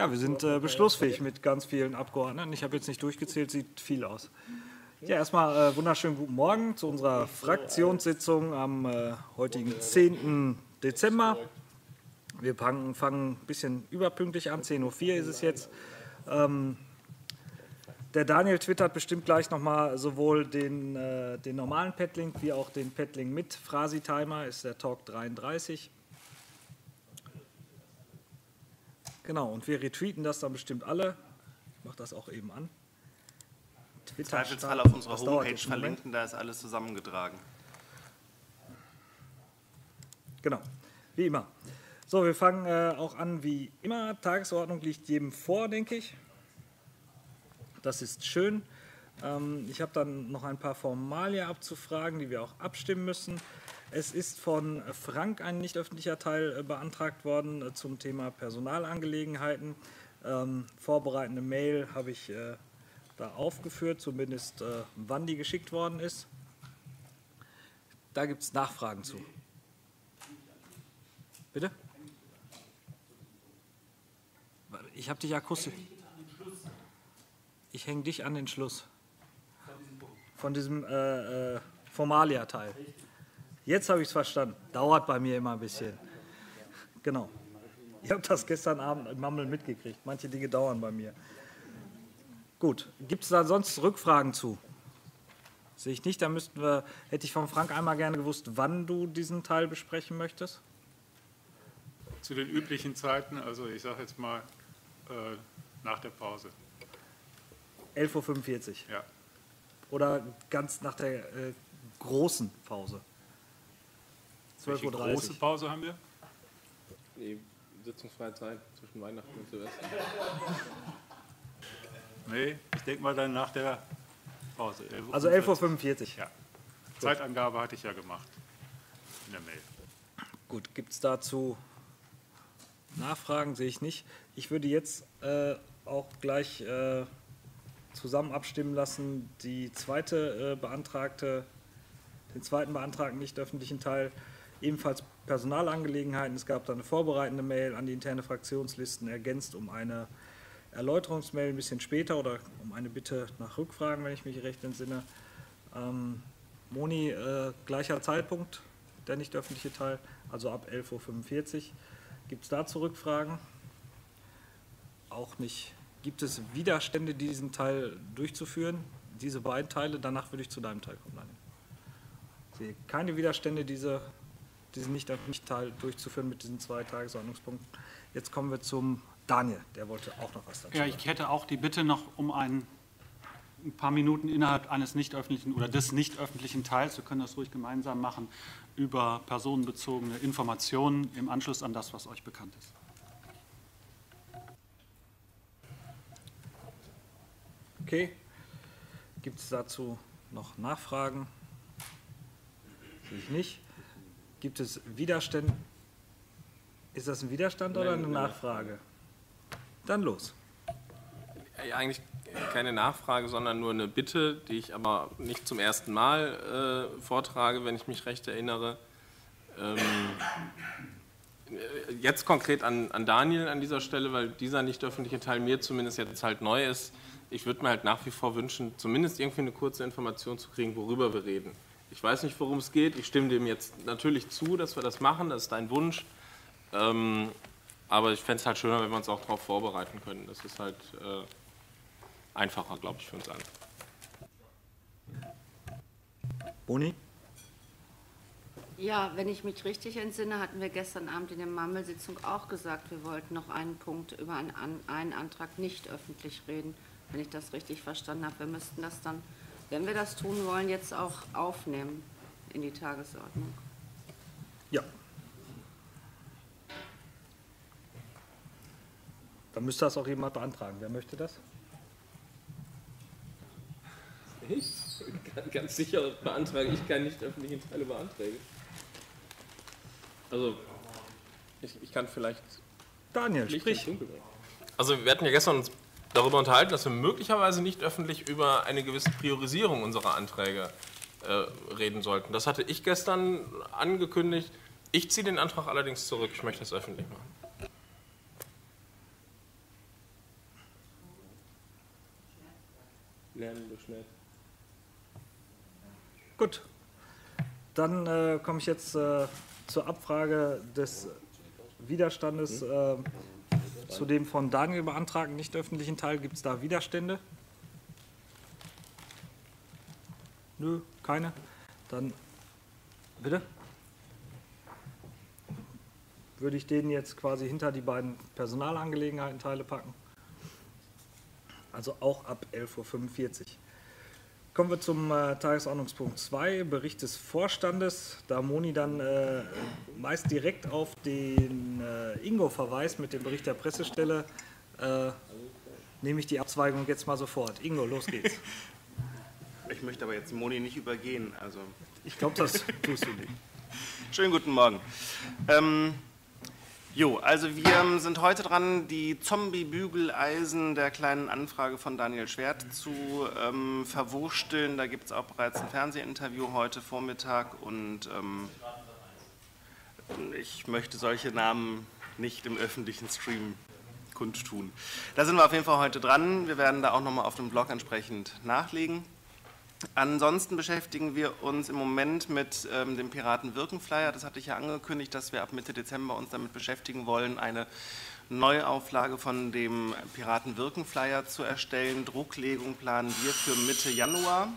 Ja, wir sind beschlussfähig mit ganz vielen Abgeordneten. Ich habe jetzt nicht durchgezählt, sieht viel aus. Ja, erstmal wunderschönen guten Morgen zu unserer Fraktionssitzung am heutigen 10. Dezember. Wir fangen ein bisschen überpünktlich an, 10:04 Uhr ist es jetzt. Der Daniel twittert bestimmt gleich nochmal sowohl den normalen Padlink wie auch den Padlink mit Phrasi-Timer, ist der Talk 33. Genau, und wir retweeten das dann bestimmt alle. Ich mache das auch eben an. Zweifelsfall auf unserer Homepage verlinken, da ist alles zusammengetragen. Genau, wie immer. So, wir fangen auch an wie immer. Tagesordnung liegt jedem vor, denke ich. Das ist schön. Ich habe dann noch ein paar Formalien abzufragen, die wir auch abstimmen müssen. Es ist von Frank ein nicht öffentlicher Teil beantragt worden zum Thema Personalangelegenheiten. Vorbereitende Mail habe ich da aufgeführt, zumindest wann die geschickt worden ist. Da gibt es Nachfragen zu. Bitte? Ich habe dich akustisch. Ich hänge dich an den Schluss. Von diesem Formalia-Teil. Jetzt habe ich es verstanden. Dauert bei mir immer ein bisschen. Genau. Ich habe das gestern Abend im Mammel mitgekriegt. Manche Dinge dauern bei mir. Gut. Gibt es da sonst Rückfragen zu? Sehe ich nicht. Dann hätte ich von Frank einmal gerne gewusst, wann du diesen Teil besprechen möchtest. Zu den üblichen Zeiten, also ich sage jetzt mal nach der Pause. 11:45 Uhr. Ja. Oder ganz nach der großen Pause. 12:30 Welche Uhr. große Pause haben wir? Die sitzungsfreie Zeit zwischen Weihnachten und Silvester. Nee, ich denke mal dann nach der Pause. Also 11:45 Uhr. Ja. Zeitangabe hatte ich ja gemacht in der Mail. Gut, gibt es dazu Nachfragen? Sehe ich nicht. Ich würde jetzt auch gleich zusammen abstimmen lassen, den zweiten beantragten nicht öffentlichen Teil, ebenfalls Personalangelegenheiten. Es gab da eine vorbereitende Mail an die interne Fraktionslisten, ergänzt um eine Erläuterungsmail ein bisschen später oder um eine Bitte nach Rückfragen, wenn ich mich recht entsinne. Moni, gleicher Zeitpunkt, der nicht öffentliche Teil, also ab 11:45 Uhr. Gibt es dazu Rückfragen? Auch nicht. Gibt es Widerstände, diesen Teil durchzuführen? Diese beiden Teile, danach würde ich zu deinem Teil kommen. Nein. Ich sehe keine Widerstände, diesen nicht öffentlichen Teil durchzuführen mit diesen 2 Tagesordnungspunkten. Jetzt kommen wir zum Daniel, der wollte auch noch was dazu sagen. Ja, ich hätte auch die Bitte noch um ein paar Minuten innerhalb eines nicht öffentlichen oder des nicht öffentlichen Teils, wir können das ruhig gemeinsam machen, über personenbezogene Informationen im Anschluss an das, was euch bekannt ist. Okay. Gibt es dazu noch Nachfragen? Sehe ich nicht. Gibt es Widerstände? Ist das ein Widerstand oder eine Nachfrage? Dann los. Ja, eigentlich keine Nachfrage, sondern nur eine Bitte, die ich aber nicht zum ersten Mal vortrage, wenn ich mich recht erinnere. Jetzt konkret an Daniel an dieser Stelle, weil dieser nicht öffentliche Teil mir zumindest jetzt halt neu ist. Ich würde mir halt nach wie vor wünschen, zumindest irgendwie eine kurze Information zu kriegen, worüber wir reden. Ich weiß nicht, worum es geht. Ich stimme dem jetzt natürlich zu, dass wir das machen. Das ist dein Wunsch. Aber ich fände es halt schöner, wenn wir uns auch darauf vorbereiten können. Das ist halt einfacher, glaube ich, für uns alle. Boni? Ja, wenn ich mich richtig entsinne, hatten wir gestern Abend in der Mammelsitzung auch gesagt, wir wollten noch einen Punkt über einen Antrag nicht öffentlich reden, wenn ich das richtig verstanden habe. Wir müssten das dann, wenn wir das tun wollen, jetzt auch aufnehmen in die Tagesordnung. Ja. Dann müsste das auch jemand beantragen. Wer möchte das? Ich? Ganz sicher beantrage ich keinen nicht öffentlichen Teil über Anträge. Also, ich kann vielleicht... Daniel, sprich. Also, wir hatten ja gestern uns darüber unterhalten, dass wir möglicherweise nicht öffentlich über eine gewisse Priorisierung unserer Anträge reden sollten. Das hatte ich gestern angekündigt. Ich ziehe den Antrag allerdings zurück. Ich möchte das öffentlich machen. lernen wir schnell. Gut, dann komme ich jetzt zur Abfrage des Widerstandes zu dem von Daniel beantragten nicht öffentlichen Teil. Gibt es da Widerstände? Nö, keine. Dann, bitte? Würde ich den jetzt quasi hinter die beiden Personalangelegenheiten Teile packen. Also auch ab 11:45 Uhr. Kommen wir zum Tagesordnungspunkt 2, Bericht des Vorstandes. Da Moni dann meist direkt auf den Ingo verweist mit dem Bericht der Pressestelle, nehme ich die Abzweigung jetzt mal sofort. Ingo, los geht's. Ich möchte aber jetzt Moni nicht übergehen. Also. Ich glaube, das tust du nicht. Schönen guten Morgen. Also wir sind heute dran, die Zombie-Bügeleisen der kleinen Anfrage von Daniel Schwert zu verwursteln. Da gibt es auch bereits ein Fernsehinterview heute Vormittag und ich möchte solche Namen nicht im öffentlichen Stream kundtun. Da sind wir auf jeden Fall heute dran. Wir werden da auch nochmal auf dem Blog entsprechend nachlegen. Ansonsten beschäftigen wir uns im Moment mit dem Piraten-Wirken-Flyer. Das hatte ich ja angekündigt, dass wir ab Mitte Dezember uns damit beschäftigen wollen, eine Neuauflage von dem Piraten-Wirken-Flyer zu erstellen. Drucklegung planen wir für Mitte Januar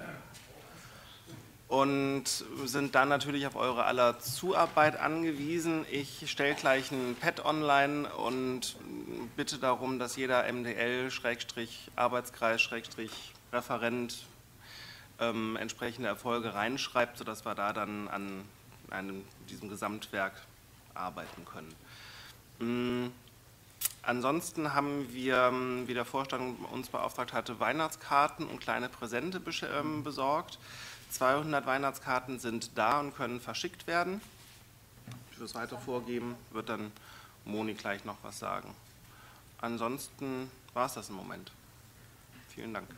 und sind dann natürlich auf eure aller Zuarbeit angewiesen. Ich stelle gleich ein Pad online und bitte darum, dass jeder MDL-Arbeitskreis, Referent entsprechende Erfolge reinschreibt, sodass wir da dann an diesem Gesamtwerk arbeiten können. Ansonsten haben wir, wie der Vorstand uns beauftragt hatte, Weihnachtskarten und kleine Präsente besorgt. 200 Weihnachtskarten sind da und können verschickt werden. Fürs weitere Vorgeben wird dann Moni gleich noch was sagen. Ansonsten war es das im Moment. Vielen Dank.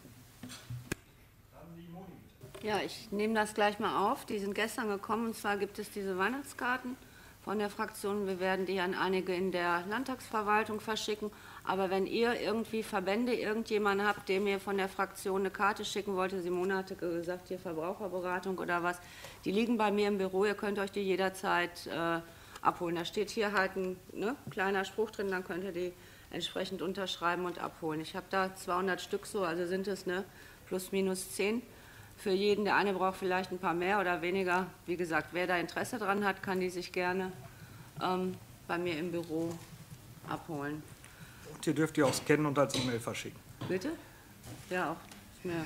Ja, ich nehme das gleich mal auf. Die sind gestern gekommen, und zwar gibt es diese Weihnachtskarten von der Fraktion. Wir werden die an einige in der Landtagsverwaltung verschicken. Aber wenn ihr irgendwie Verbände, irgendjemanden habt, der mir von der Fraktion eine Karte schicken wollte, Simone hatte gesagt, hier Verbraucherberatung oder was, die liegen bei mir im Büro, ihr könnt euch die jederzeit abholen. Da steht hier halt ein kleiner Spruch drin, dann könnt ihr die entsprechend unterschreiben und abholen. Ich habe da 200 Stück so, also sind es plus minus 10. Für jeden, der eine braucht vielleicht ein paar mehr oder weniger. Wie gesagt, wer da Interesse dran hat, kann die sich gerne bei mir im Büro abholen. Und ihr dürft die auch scannen und als E-Mail verschicken. Bitte? Ja, auch. Ist mir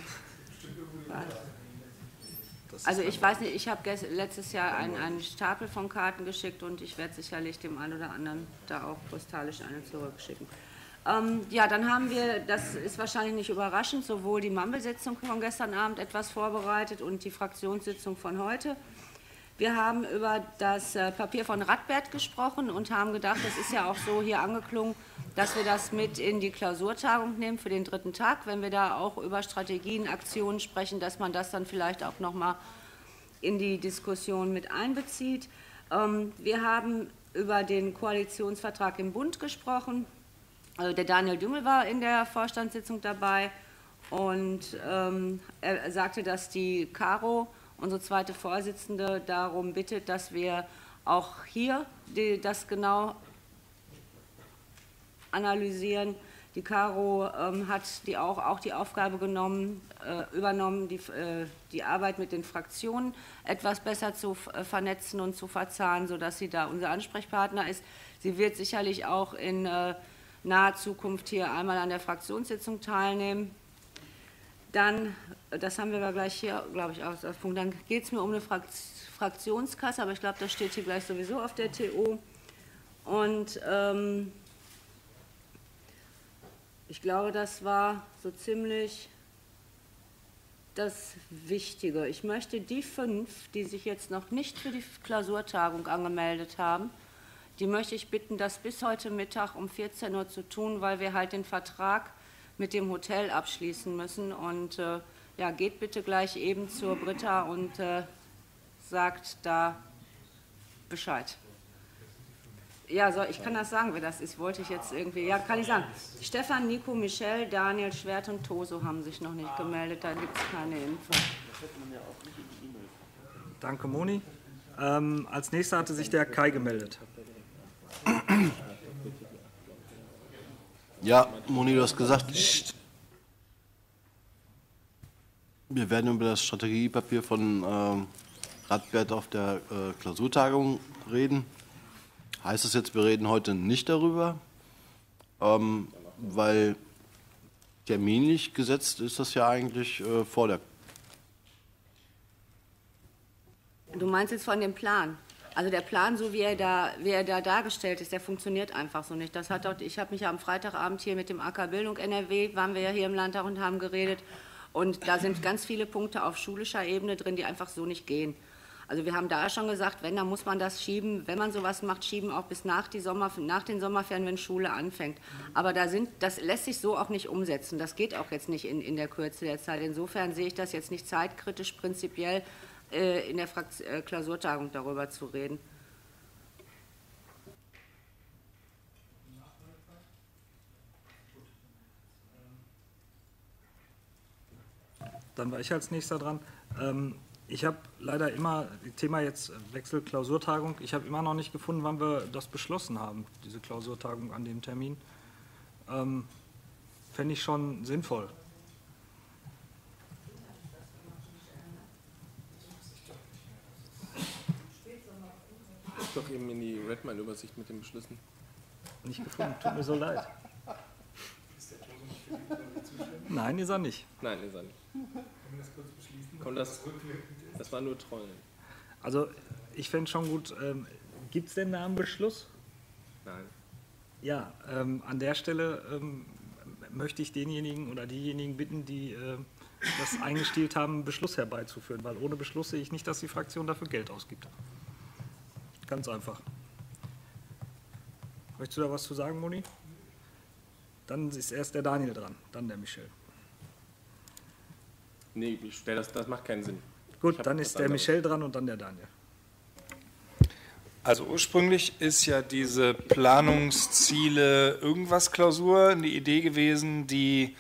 also ich weiß nicht, ich habe letztes Jahr einen Stapel von Karten geschickt und ich werde sicherlich dem einen oder anderen da auch postalisch eine zurückschicken. Ja, dann haben wir, das ist wahrscheinlich nicht überraschend, sowohl die Mammelsitzung von gestern Abend etwas vorbereitet und die Fraktionssitzung von heute. Wir haben über das Papier von Radbert gesprochen und haben gedacht, das ist ja auch so hier angeklungen, dass wir das mit in die Klausurtagung nehmen für den 3. Tag, wenn wir da auch über Strategien, Aktionen sprechen, dass man das dann vielleicht auch noch mal in die Diskussion mit einbezieht. Wir haben über den Koalitionsvertrag im Bund gesprochen. Also der Daniel Dümmel war in der Vorstandssitzung dabei und er sagte, dass die Caro, unsere zweite Vorsitzende, darum bittet, dass wir auch hier das genau analysieren. Die Caro hat auch die Aufgabe übernommen, die Arbeit mit den Fraktionen etwas besser zu vernetzen und zu verzahnen, sodass sie da unser Ansprechpartner ist. Sie wird sicherlich auch in naher Zukunft hier einmal an der Fraktionssitzung teilnehmen. Dann, das haben wir gleich hier, glaube ich, als Punkt, dann geht es mir um eine Fraktionskasse, aber ich glaube, das steht hier gleich sowieso auf der TO. Und ich glaube, das war so ziemlich das Wichtige. Ich möchte die 5, die sich jetzt noch nicht für die Klausurtagung angemeldet haben, die möchte ich bitten, das bis heute Mittag um 14 Uhr zu tun, weil wir halt den Vertrag mit dem Hotel abschließen müssen. Und ja, geht bitte gleich eben zur Britta und sagt da Bescheid. Ja, ich kann das sagen, wer das ist. Wollte ich jetzt irgendwie. Ja, kann ich sagen. Stefan, Nico, Michel, Daniel, Schwert und Toso haben sich noch nicht gemeldet. Da gibt es keine Info. Danke, Moni. Als nächster hatte sich der Kai gemeldet. Ja, Moni, du hast gesagt, wir werden über das Strategiepapier von Radbert auf der Klausurtagung reden. Heißt das jetzt, wir reden heute nicht darüber? Weil terminlich gesetzt ist das ja eigentlich vor der. Du meinst jetzt von dem Plan? Also der Plan, so wie er da dargestellt ist, der funktioniert einfach so nicht. Ich habe mich ja am Freitagabend hier mit dem AK Bildung NRW, waren wir ja hier im Landtag und haben geredet. Und da sind ganz viele Punkte auf schulischer Ebene drin, die einfach so nicht gehen. Also wir haben da schon gesagt, wenn, dann muss man das schieben, wenn man sowas macht, schieben auch bis nach den Sommerferien, wenn Schule anfängt. Aber das lässt sich so auch nicht umsetzen. Das geht auch jetzt nicht in der Kürze der Zeit. Insofern sehe ich das jetzt nicht zeitkritisch prinzipiell in der Klausurtagung darüber zu reden. Dann war ich als nächster dran. Ich habe leider immer, Thema jetzt Wechsel Klausurtagung, ich habe immer noch nicht gefunden, wann wir das beschlossen haben, diese Klausurtagung an dem Termin. Fände ich schon sinnvoll. Doch eben in die Redmine-Übersicht mit den Beschlüssen. Nicht gefunden, tut mir so leid. Nein, ist er nicht. Nein, ist er nicht. Komm, das war nur Trollen. Also ich fände schon gut, gibt es denn da einen Beschluss? Nein. Ja, an der Stelle möchte ich denjenigen oder diejenigen bitten, die das eingestielt haben, einen Beschluss herbeizuführen, weil ohne Beschluss sehe ich nicht, dass die Fraktion dafür Geld ausgibt. Ganz einfach. Möchtest du da was zu sagen, Moni? Dann ist erst der Daniel dran, dann der Michel. Nee, das macht keinen Sinn. Gut, dann ist der Michel dran und dann der Daniel. Also ursprünglich ist ja diese Planungsziele irgendwas Klausur eine Idee gewesen, die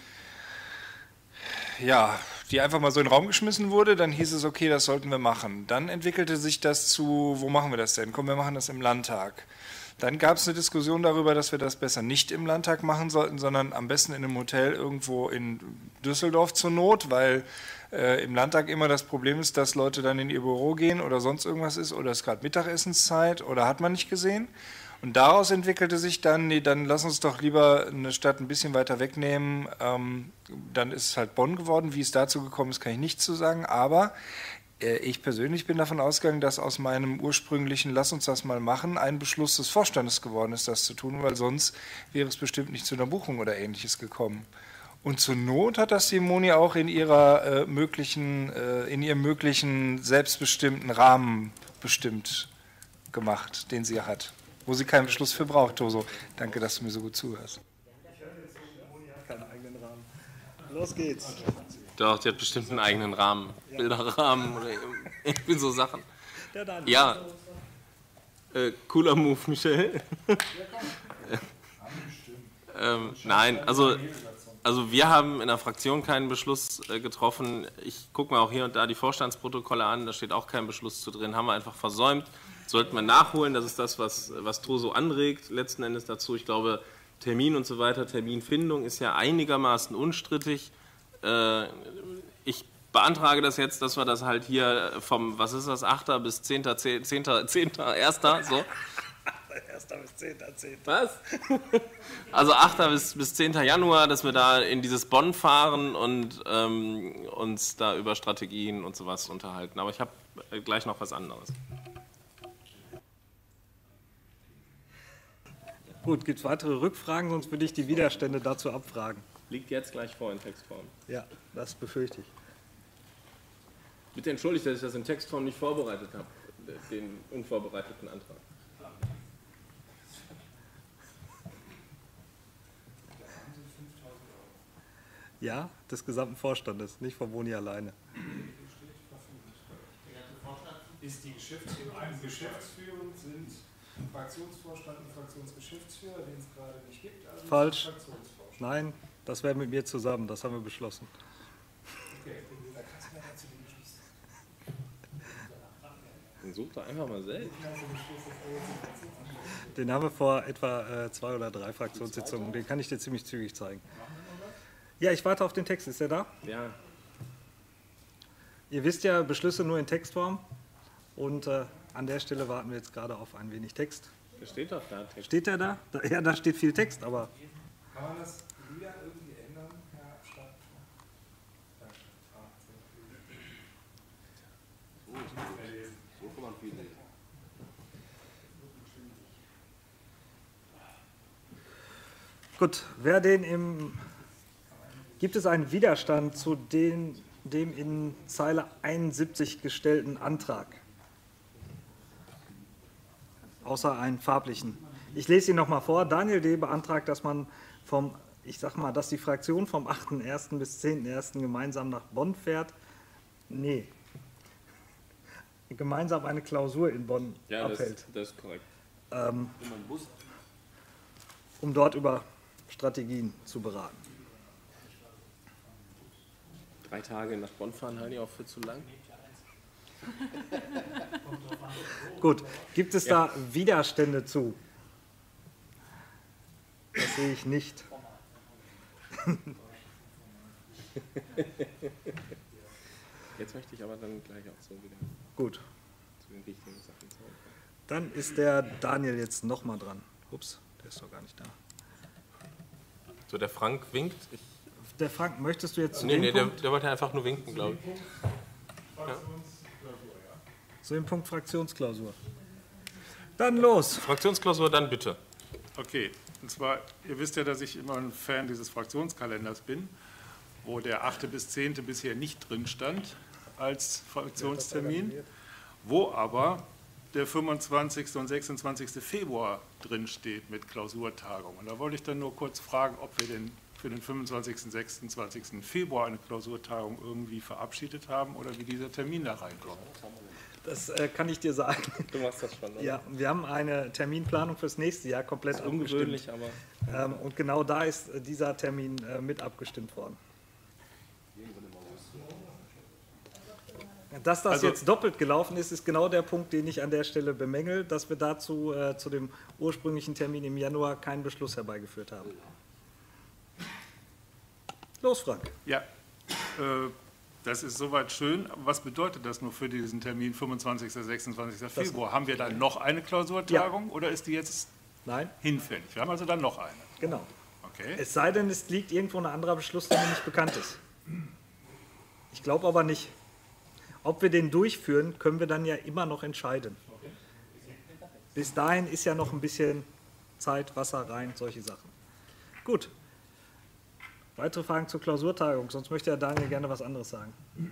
einfach mal so in den Raum geschmissen wurde. Dann hieß es, okay, das sollten wir machen. Dann entwickelte sich das zu, wo machen wir das denn? Komm, wir machen das im Landtag. Dann gab es eine Diskussion darüber, dass wir das besser nicht im Landtag machen sollten, sondern am besten in einem Hotel irgendwo in Düsseldorf zur Not, weil im Landtag immer das Problem ist, dass Leute dann in ihr Büro gehen oder sonst irgendwas ist oder es ist gerade Mittagessenszeit oder hat man nicht gesehen. Und daraus entwickelte sich dann, nee, dann lass uns doch lieber eine Stadt ein bisschen weiter wegnehmen. Dann ist es halt Bonn geworden. Wie es dazu gekommen ist, kann ich nicht zu sagen. Aber ich persönlich bin davon ausgegangen, dass aus meinem ursprünglichen Lass uns das mal machen ein Beschluss des Vorstandes geworden ist, das zu tun, weil sonst wäre es bestimmt nicht zu einer Buchung oder Ähnliches gekommen. Und zur Not hat das die Moni auch in ihrem möglichen selbstbestimmten Rahmen bestimmt gemacht, den sie hat, wo sie keinen Beschluss für braucht, Toso. Danke, dass du mir so gut zuhörst. Moni hat keinen eigenen Rahmen. Los geht's. Doch, die hat bestimmt einen eigenen Rahmen. Ja. Bilderrahmen oder irgendwie so Sachen. Der Daniel. Ja. Cooler Move, Michel. Nein, also wir haben in der Fraktion keinen Beschluss getroffen. Ich gucke mir auch hier und da die Vorstandsprotokolle an, da steht auch kein Beschluss zu drin. Haben wir einfach versäumt. Sollten wir nachholen, das ist das, was Toso anregt, letzten Endes dazu. Ich glaube, Termin und so weiter, Terminfindung ist ja einigermaßen unstrittig. Ich beantrage das jetzt, dass wir das halt hier vom, was ist das, 8. bis 10. 1. so. 1. bis 10. Was? Also 8. bis 10. Januar, dass wir da in dieses Bonn fahren und uns da über Strategien und sowas unterhalten. Aber ich habe gleich noch was anderes. Gut, gibt es weitere Rückfragen, sonst würde ich die Widerstände dazu abfragen. Liegt jetzt gleich vor in Textform. Ja, das befürchte ich. Bitte entschuldigt, dass ich das in Textform nicht vorbereitet habe, den unvorbereiteten Antrag. Ja, des gesamten Vorstandes, nicht von Moni alleine. Ist die Geschäftsführung sind Fraktionsvorstand und Fraktionsgeschäftsführer, den es gerade nicht gibt. Also Falsch. Nein, das wäre mit mir zusammen, das haben wir beschlossen. Okay, da kannst du mir dazu die Beschluss. Dann such doch einfach mal selbst. Den haben wir vor etwa 2 oder 3 Fraktionssitzungen, den kann ich dir ziemlich zügig zeigen. Ja, ich warte auf den Text, ist der da? Ja. Ihr wisst ja, Beschlüsse nur in Textform und an der Stelle warten wir jetzt gerade auf ein wenig Text. Da steht doch da Text. Steht der da? Ja, da steht viel Text, aber... Kann man das wieder irgendwie ändern, Herr Stadt? So kann man viel lesen. Gut, wer gibt es einen Widerstand zu dem in Zeile 71 gestellten Antrag? Außer einen farblichen. Ich lese ihn nochmal vor. Daniel D. beantragt, dass man dass die Fraktion vom 8.1. bis 10.1. gemeinsam nach Bonn fährt. Nee. Gemeinsam eine Klausur in Bonn abhält. Das ist korrekt. Um dort über Strategien zu beraten. 3 Tage nach Bonn fahren halte ich auch für zu lang. Gut, gibt es da Widerstände zu? Das sehe ich nicht. Jetzt möchte ich aber dann gleich auch so wieder Gut, zu den wichtigen Sachen zurück. dann ist der Daniel jetzt nochmal dran. Ups, der ist doch gar nicht da. So, der Frank winkt. Der Frank, möchtest du jetzt zu Nee, dem Punkt? der wollte einfach nur winken, glaube ich. Zu dem Punkt Fraktionsklausur. Dann los. Fraktionsklausur, dann bitte. Okay, und zwar, ihr wisst ja, dass ich immer ein Fan dieses Fraktionskalenders bin, wo der 8. bis 10. bisher nicht drin stand als Fraktionstermin, wo aber der 25. und 26. Februar drin steht mit Klausurtagung. Und da wollte ich dann nur kurz fragen, ob wir denn für den 25. und 26. Februar eine Klausurtagung irgendwie verabschiedet haben oder wie dieser Termin da reinkommt. Das kann ich dir sagen. Du machst das schon, oder? Ja, wir haben eine Terminplanung fürs nächste Jahr komplett Ungewöhnlich, abgestimmt. aber... Und genau da ist dieser Termin mit abgestimmt worden. Dass das Also- jetzt doppelt gelaufen ist, ist genau der Punkt, den ich an der Stelle bemängel, dass wir dazu zu dem ursprünglichen Termin im Januar keinen Beschluss herbeigeführt haben. Los, Frank. Ja, das ist soweit schön. Was bedeutet das nur für diesen Termin 25. 26. Februar? Haben wir dann noch eine Klausurtagung oder ist die jetzt Nein, hinfällig? Wir haben also dann noch eine. genau. Okay. Es sei denn, es liegt irgendwo ein anderer Beschluss, der mir nicht bekannt ist. Ich glaube aber nicht. Ob wir den durchführen, können wir dann ja immer noch entscheiden. Bis dahin ist ja noch ein bisschen Zeit, Wasser rein, solche Sachen. Gut. Weitere Fragen zur Klausurtagung, sonst möchte Herr Daniel gerne was anderes sagen.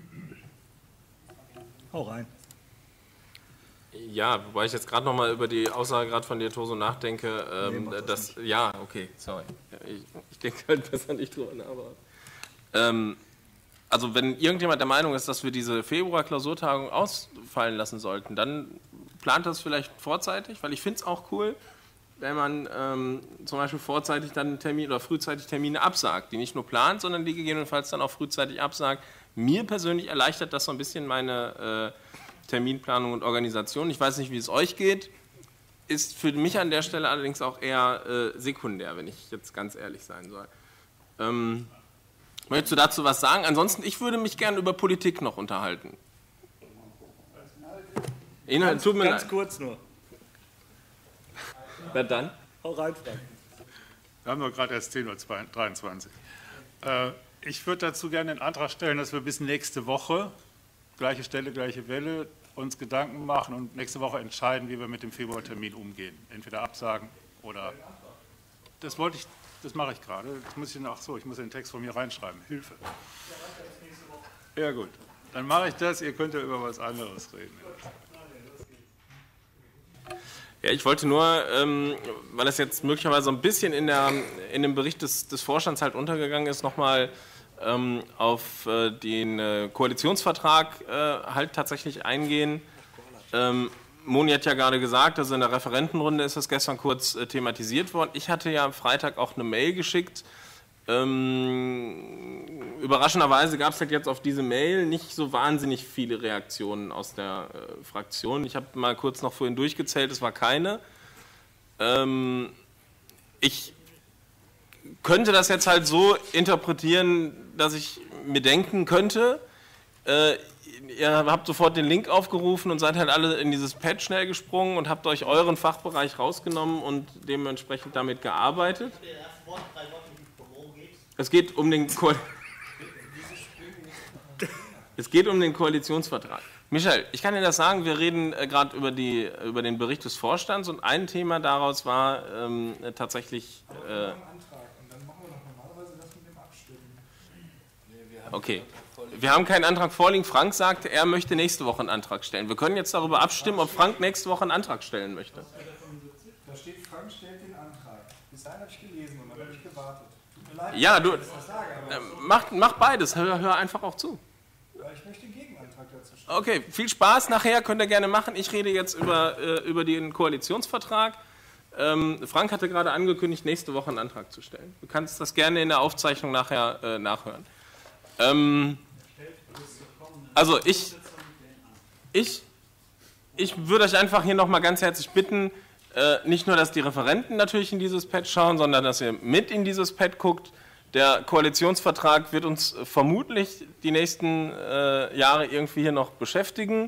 Hau rein. Ja, wobei ich jetzt gerade noch mal über die Aussage gerade von dir, Toso, nachdenke. mach das Ja, okay, sorry. Ich denke halt besser nicht drüber nach. Aber, also wenn irgendjemand der Meinung ist, dass wir diese Februar-Klausurtagung ausfallen lassen sollten, dann plant das vielleicht vorzeitig, weil ich finde es auch cool, wenn man zum Beispiel vorzeitig dann einen Termin oder frühzeitig Termine absagt, die nicht nur plant, sondern die gegebenenfalls dann auch frühzeitig absagt. Mir persönlich erleichtert das so ein bisschen meine Terminplanung und Organisation. Ich weiß nicht, wie es euch geht, ist für mich an der Stelle allerdings auch eher sekundär, wenn ich jetzt ganz ehrlich sein soll. Möchtest du dazu was sagen? Ansonsten, ich würde mich gerne über Politik noch unterhalten. Inhalt, tut mir Ganz leid. kurz nur. Na dann. Hau rein, Frank. Wir haben nur gerade erst 10:23 Uhr. Ich würde dazu gerne den Antrag stellen, dass wir bis nächste Woche, gleiche Stelle, gleiche Welle, uns Gedanken machen und nächste Woche entscheiden, wie wir mit dem Februartermin umgehen. Entweder absagen oder... Das mache ich gerade. Jetzt muss ich muss den Text von mir reinschreiben. Hilfe. Ja gut, dann mache ich das. Ihr könnt ja über was anderes reden. Ja, ich wollte nur, weil das jetzt möglicherweise ein bisschen in dem Bericht des Vorstands halt untergegangen ist, nochmal auf den Koalitionsvertrag halt tatsächlich eingehen. Moni hat ja gerade gesagt, also in der Referentenrunde ist das gestern kurz thematisiert worden. Ich hatte ja am Freitag auch eine Mail geschickt. Überraschenderweise gab es halt jetzt auf diese Mail nicht so wahnsinnig viele Reaktionen aus der Fraktion. Ich habe mal kurz noch vorhin durchgezählt, es war keine. Ich könnte das jetzt halt so interpretieren, dass ich mir denken könnte, ihr habt sofort den Link aufgerufen und seid halt alle in dieses Pad schnell gesprungen und habt euch euren Fachbereich rausgenommen und dementsprechend damit gearbeitet. Es geht um den Koalitionsvertrag. Michael, ich kann dir das sagen, wir reden gerade über den Bericht des Vorstands und ein Thema daraus war tatsächlich... Okay, wir haben keinen Antrag vorliegen. Frank sagte, er möchte nächste Woche einen Antrag stellen. Wir können jetzt darüber abstimmen, ob Frank nächste Woche einen Antrag stellen möchte. Da steht, Frank stellt den Antrag. Bis dahin habe ich gelesen und dann habe ich gewartet. Tut mir leid, Ja, du, dass ich das sage, aber mach beides, hör einfach auch zu. ich möchte einen Gegenantrag dazu stellen. Okay, viel Spaß, nachher könnt ihr gerne machen. Ich rede jetzt über den Koalitionsvertrag. Frank hatte gerade angekündigt, nächste Woche einen Antrag zu stellen. Du kannst das gerne in der Aufzeichnung nachher nachhören. Also ich würde euch einfach hier nochmal ganz herzlich bitten, nicht nur, dass die Referenten natürlich in dieses Pad schauen, sondern dass ihr mit in dieses Pad guckt. Der Koalitionsvertrag wird uns vermutlich die nächsten Jahre irgendwie hier noch beschäftigen.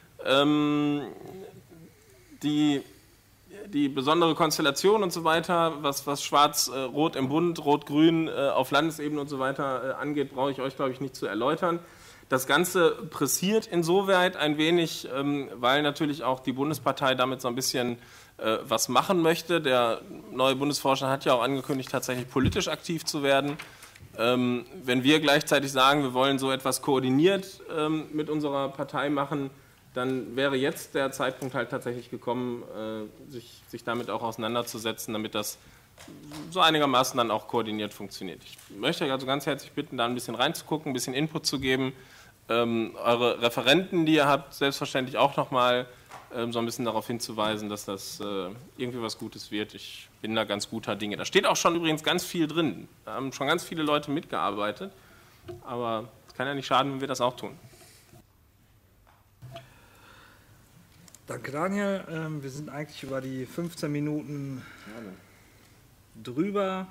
Die besondere Konstellation und so weiter, was Schwarz-Rot im Bund, Rot-Grün auf Landesebene und so weiter angeht, brauche ich euch, glaube ich, nicht zu erläutern. Das Ganze pressiert insoweit ein wenig, weil natürlich auch die Bundespartei damit so ein bisschen was machen möchte. Der neue Bundesvorstand hat ja auch angekündigt, tatsächlich politisch aktiv zu werden. Wenn wir gleichzeitig sagen, wir wollen so etwas koordiniert mit unserer Partei machen, dann wäre jetzt der Zeitpunkt halt tatsächlich gekommen, sich damit auch auseinanderzusetzen, damit das so einigermaßen dann auch koordiniert funktioniert. Ich möchte euch also ganz herzlich bitten, da ein bisschen reinzugucken, ein bisschen Input zu geben. Eure Referenten, die ihr habt, selbstverständlich auch nochmal so ein bisschen darauf hinzuweisen, dass das irgendwie was Gutes wird. Ich bin da ganz guter Dinge. Da steht auch schon übrigens ganz viel drin. Da haben schon ganz viele Leute mitgearbeitet. Aber es kann ja nicht schaden, wenn wir das auch tun. Danke, Daniel. Wir sind eigentlich über die 15 Minuten drüber.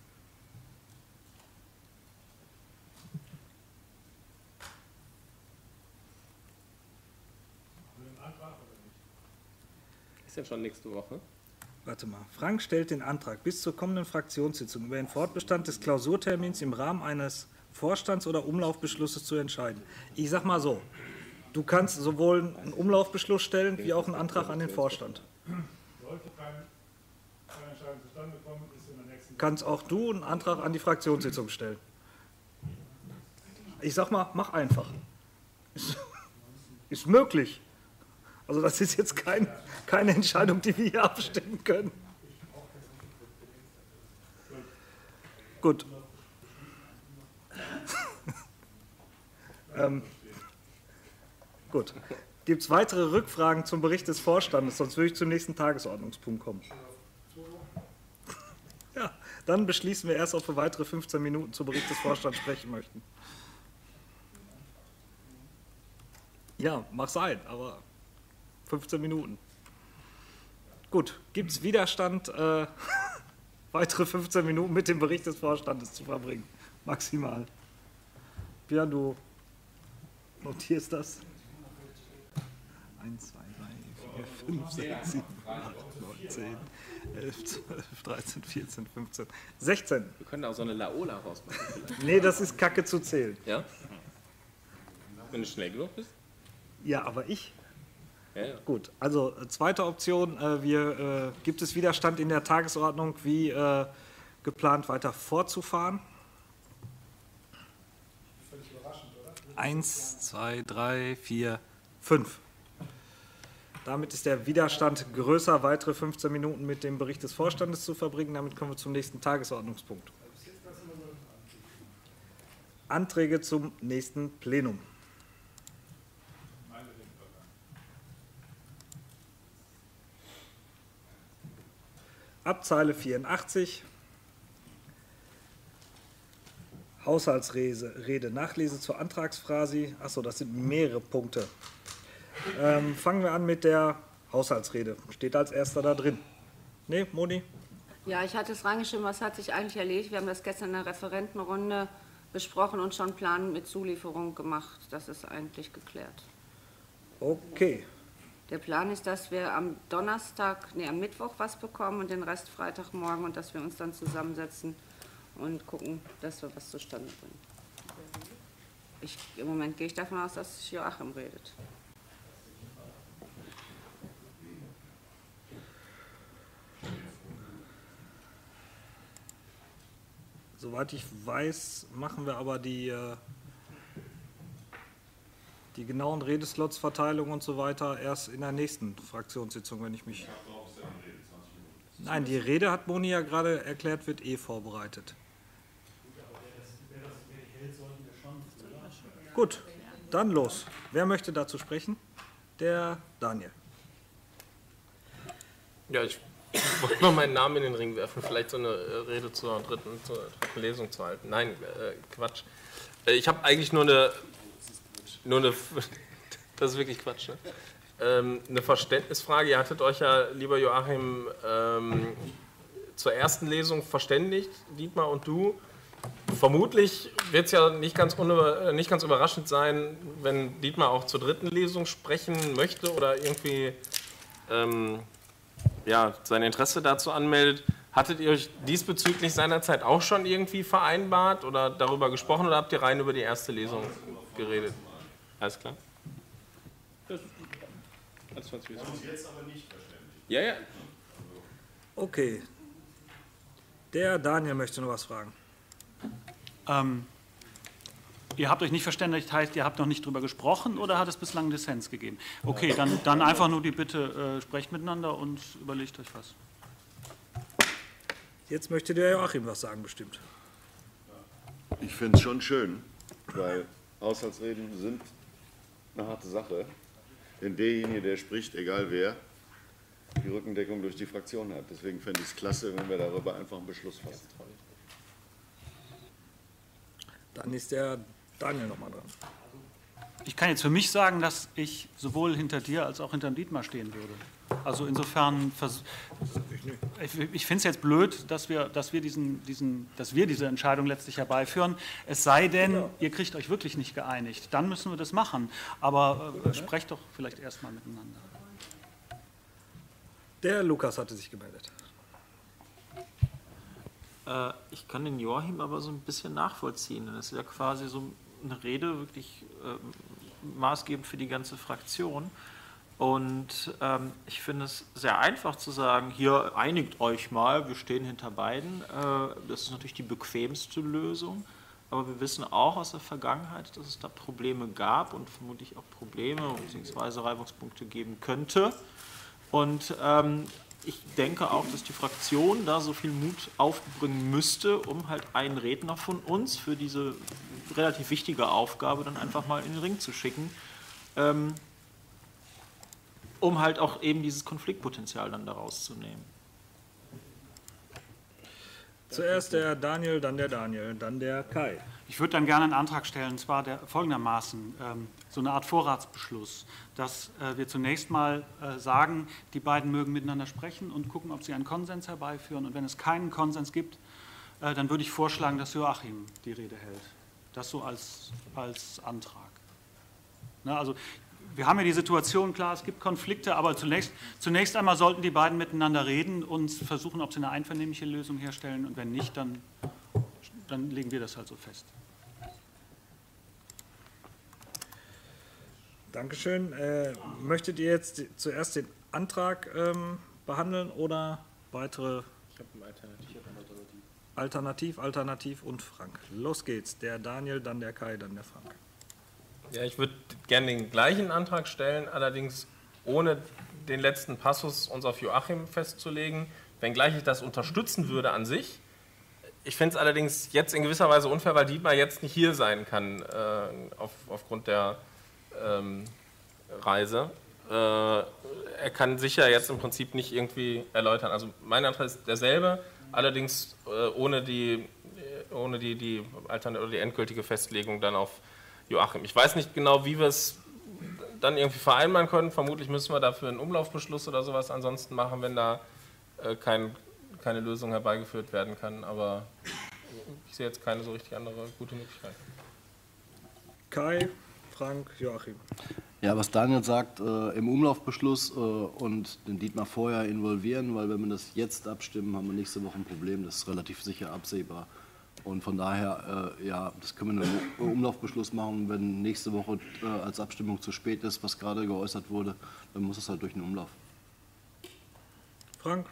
Ist ja schon nächste Woche. Warte mal. Frank stellt den Antrag, bis zur kommenden Fraktionssitzung über den Fortbestand des Klausurtermins im Rahmen eines Vorstands- oder Umlaufbeschlusses zu entscheiden. Ich sag mal so. Du kannst sowohl einen Umlaufbeschluss stellen, wie auch einen Antrag an den Vorstand. Sollte keine Entscheidung zustande kommen, ist in der nächsten... Kannst auch du einen Antrag an die Fraktionssitzung stellen. Ich sag mal, mach einfach. Ist möglich. Also das ist jetzt keine Entscheidung, die wir hier abstimmen können. Gut. Gut. Gibt es weitere Rückfragen zum Bericht des Vorstandes? Sonst würde ich zum nächsten Tagesordnungspunkt kommen. Ja, dann beschließen wir erst, ob wir weitere 15 Minuten zum Bericht des Vorstands sprechen möchten. Ja, mag sein, aber 15 Minuten. Gut, gibt es Widerstand, weitere 15 Minuten mit dem Bericht des Vorstandes zu verbringen? Maximal. Björn, du notierst das? 1, 2, 3, 4, 5, 6, 7, 8, 9, 10, 11, 12, 13, 14, 15, 16. Wir können da auch so eine Laola rausmachen. Nee, das ist Kacke zu zählen. Ja? Wenn du schnell genug bist? Ja, aber ich? Ja, ja. Gut, also zweite Option, gibt es Widerstand in der Tagesordnung, wie geplant weiter fortzufahren? Völlig überraschend, oder? 1, 2, 3, 4, 5. Damit ist der Widerstand größer, weitere 15 Minuten mit dem Bericht des Vorstandes zu verbringen. Damit kommen wir zum nächsten Tagesordnungspunkt. Anträge zum nächsten Plenum. ab Zeile 84, Haushaltsrede, Nachlese zur Antragsphrase. Achso, das sind mehrere Punkte. Fangen wir an mit der Haushaltsrede. Steht als erster da drin. Ne, Moni? Ja, ich hatte es reingeschrieben, was hat sich eigentlich erledigt. Wir haben das gestern in der Referentenrunde besprochen und schon Plan mit Zulieferung gemacht. Das ist eigentlich geklärt. Okay. Der Plan ist, dass wir am am Mittwoch was bekommen und den Rest Freitagmorgen und dass wir uns dann zusammensetzen und gucken, dass wir was zustande bringen. Im Moment gehe ich davon aus, dass Joachim redet. Soweit ich weiß, machen wir aber die genauen Redeslots-Verteilung und so weiter erst in der nächsten Fraktionssitzung, wenn ich mich... Nein, die Rede hat Moni ja gerade erklärt, wird vorbereitet. Gut, dann los. Wer möchte dazu sprechen? Der Daniel. Ja, ich wollte mal meinen Namen in den Ring werfen, vielleicht so eine Rede zur dritten Lesung zu halten. Nein, Quatsch. Ich habe eigentlich nur eine das ist wirklich Quatsch, ne? Eine Verständnisfrage. Ihr hattet euch ja, lieber Joachim, zur ersten Lesung verständigt, Dietmar und du. Vermutlich wird es ja nicht ganz überraschend sein, wenn Dietmar auch zur dritten Lesung sprechen möchte oder irgendwie sein Interesse dazu anmeldet. Hattet ihr euch diesbezüglich seinerzeit auch schon irgendwie vereinbart oder darüber gesprochen oder habt ihr rein über die erste Lesung geredet? Alles klar? Das ist uns jetzt aber nicht verständlich. Ja. Okay. Der Daniel möchte noch was fragen. Ihr habt euch nicht verständigt, heißt, ihr habt noch nicht drüber gesprochen oder hat es bislang Dissens gegeben? Okay, dann einfach nur die Bitte, sprecht miteinander und überlegt euch was. Jetzt möchte der Joachim was sagen, bestimmt. Ich finde es schon schön, weil Haushaltsreden sind eine harte Sache. Denn derjenige, der spricht, egal wer, die Rückendeckung durch die Fraktion hat. Deswegen fände ich es klasse, wenn wir darüber einfach einen Beschluss fassen. Dann ist der Daniel nochmal dran. Ich kann jetzt für mich sagen, dass ich sowohl hinter dir als auch hinter Dietmar stehen würde. Also insofern, ich finde es jetzt blöd, dass wir diese Entscheidung letztlich herbeiführen. Es sei denn, ihr kriegt euch wirklich nicht geeinigt. Dann müssen wir das machen. Aber sprecht doch vielleicht erstmal miteinander. Der Lukas hatte sich gemeldet. Ich kann den Joachim aber so ein bisschen nachvollziehen. Das ist ja quasi so eine Rede, wirklich maßgebend für die ganze Fraktion. Und ich finde es sehr einfach zu sagen, hier einigt euch mal, wir stehen hinter beiden. Das ist natürlich die bequemste Lösung. Aber wir wissen auch aus der Vergangenheit, dass es da Probleme gab und vermutlich auch Probleme bzw. Reibungspunkte geben könnte. Und ich denke auch, dass die Fraktion da so viel Mut aufbringen müsste, um halt einen Redner von uns für diese relativ wichtige Aufgabe dann einfach mal in den Ring zu schicken, um halt auch eben dieses Konfliktpotenzial dann daraus zu nehmen. Zuerst der Daniel, dann der Kai. Ich würde dann gerne einen Antrag stellen, und zwar folgendermaßen, so eine Art Vorratsbeschluss, dass wir zunächst mal sagen, die beiden mögen miteinander sprechen und gucken, ob sie einen Konsens herbeiführen. Und wenn es keinen Konsens gibt, dann würde ich vorschlagen, dass Joachim die Rede hält. Das so als Antrag. Na, also wir haben ja die Situation, klar, es gibt Konflikte, aber zunächst einmal sollten die beiden miteinander reden und versuchen, ob sie eine einvernehmliche Lösung herstellen. Und wenn nicht, dann legen wir das halt so fest. Dankeschön. Möchtet ihr jetzt zuerst den Antrag behandeln oder weitere? Ich habe einen Alternativ und Frank. Los geht's. Der Daniel, dann der Kai, dann der Frank. Ja, ich würde gerne den gleichen Antrag stellen, allerdings ohne den letzten Passus uns auf Joachim festzulegen, wenngleich ich das unterstützen würde an sich. Ich finde es allerdings jetzt in gewisser Weise unfair, weil Dietmar jetzt nicht hier sein kann aufgrund der Reise. er kann sicher jetzt im Prinzip nicht irgendwie erläutern. Also mein Antrag ist derselbe, allerdings ohne die endgültige Festlegung dann auf Joachim. Ich weiß nicht genau, wie wir es dann irgendwie vereinbaren können. Vermutlich müssen wir dafür einen Umlaufbeschluss oder sowas ansonsten machen, wenn da keine Lösung herbeigeführt werden kann. Aber ich sehe jetzt keine so richtig andere gute Möglichkeit. Kai, Frank, Joachim. Ja, was Daniel sagt, im Umlaufbeschluss und den Dietmar vorher involvieren, weil wenn wir das jetzt abstimmen, haben wir nächste Woche ein Problem, das ist relativ sicher absehbar. Und von daher, ja, das können wir einen Umlaufbeschluss machen, wenn nächste Woche als Abstimmung zu spät ist, was gerade geäußert wurde, dann muss es halt durch den Umlauf. Frank?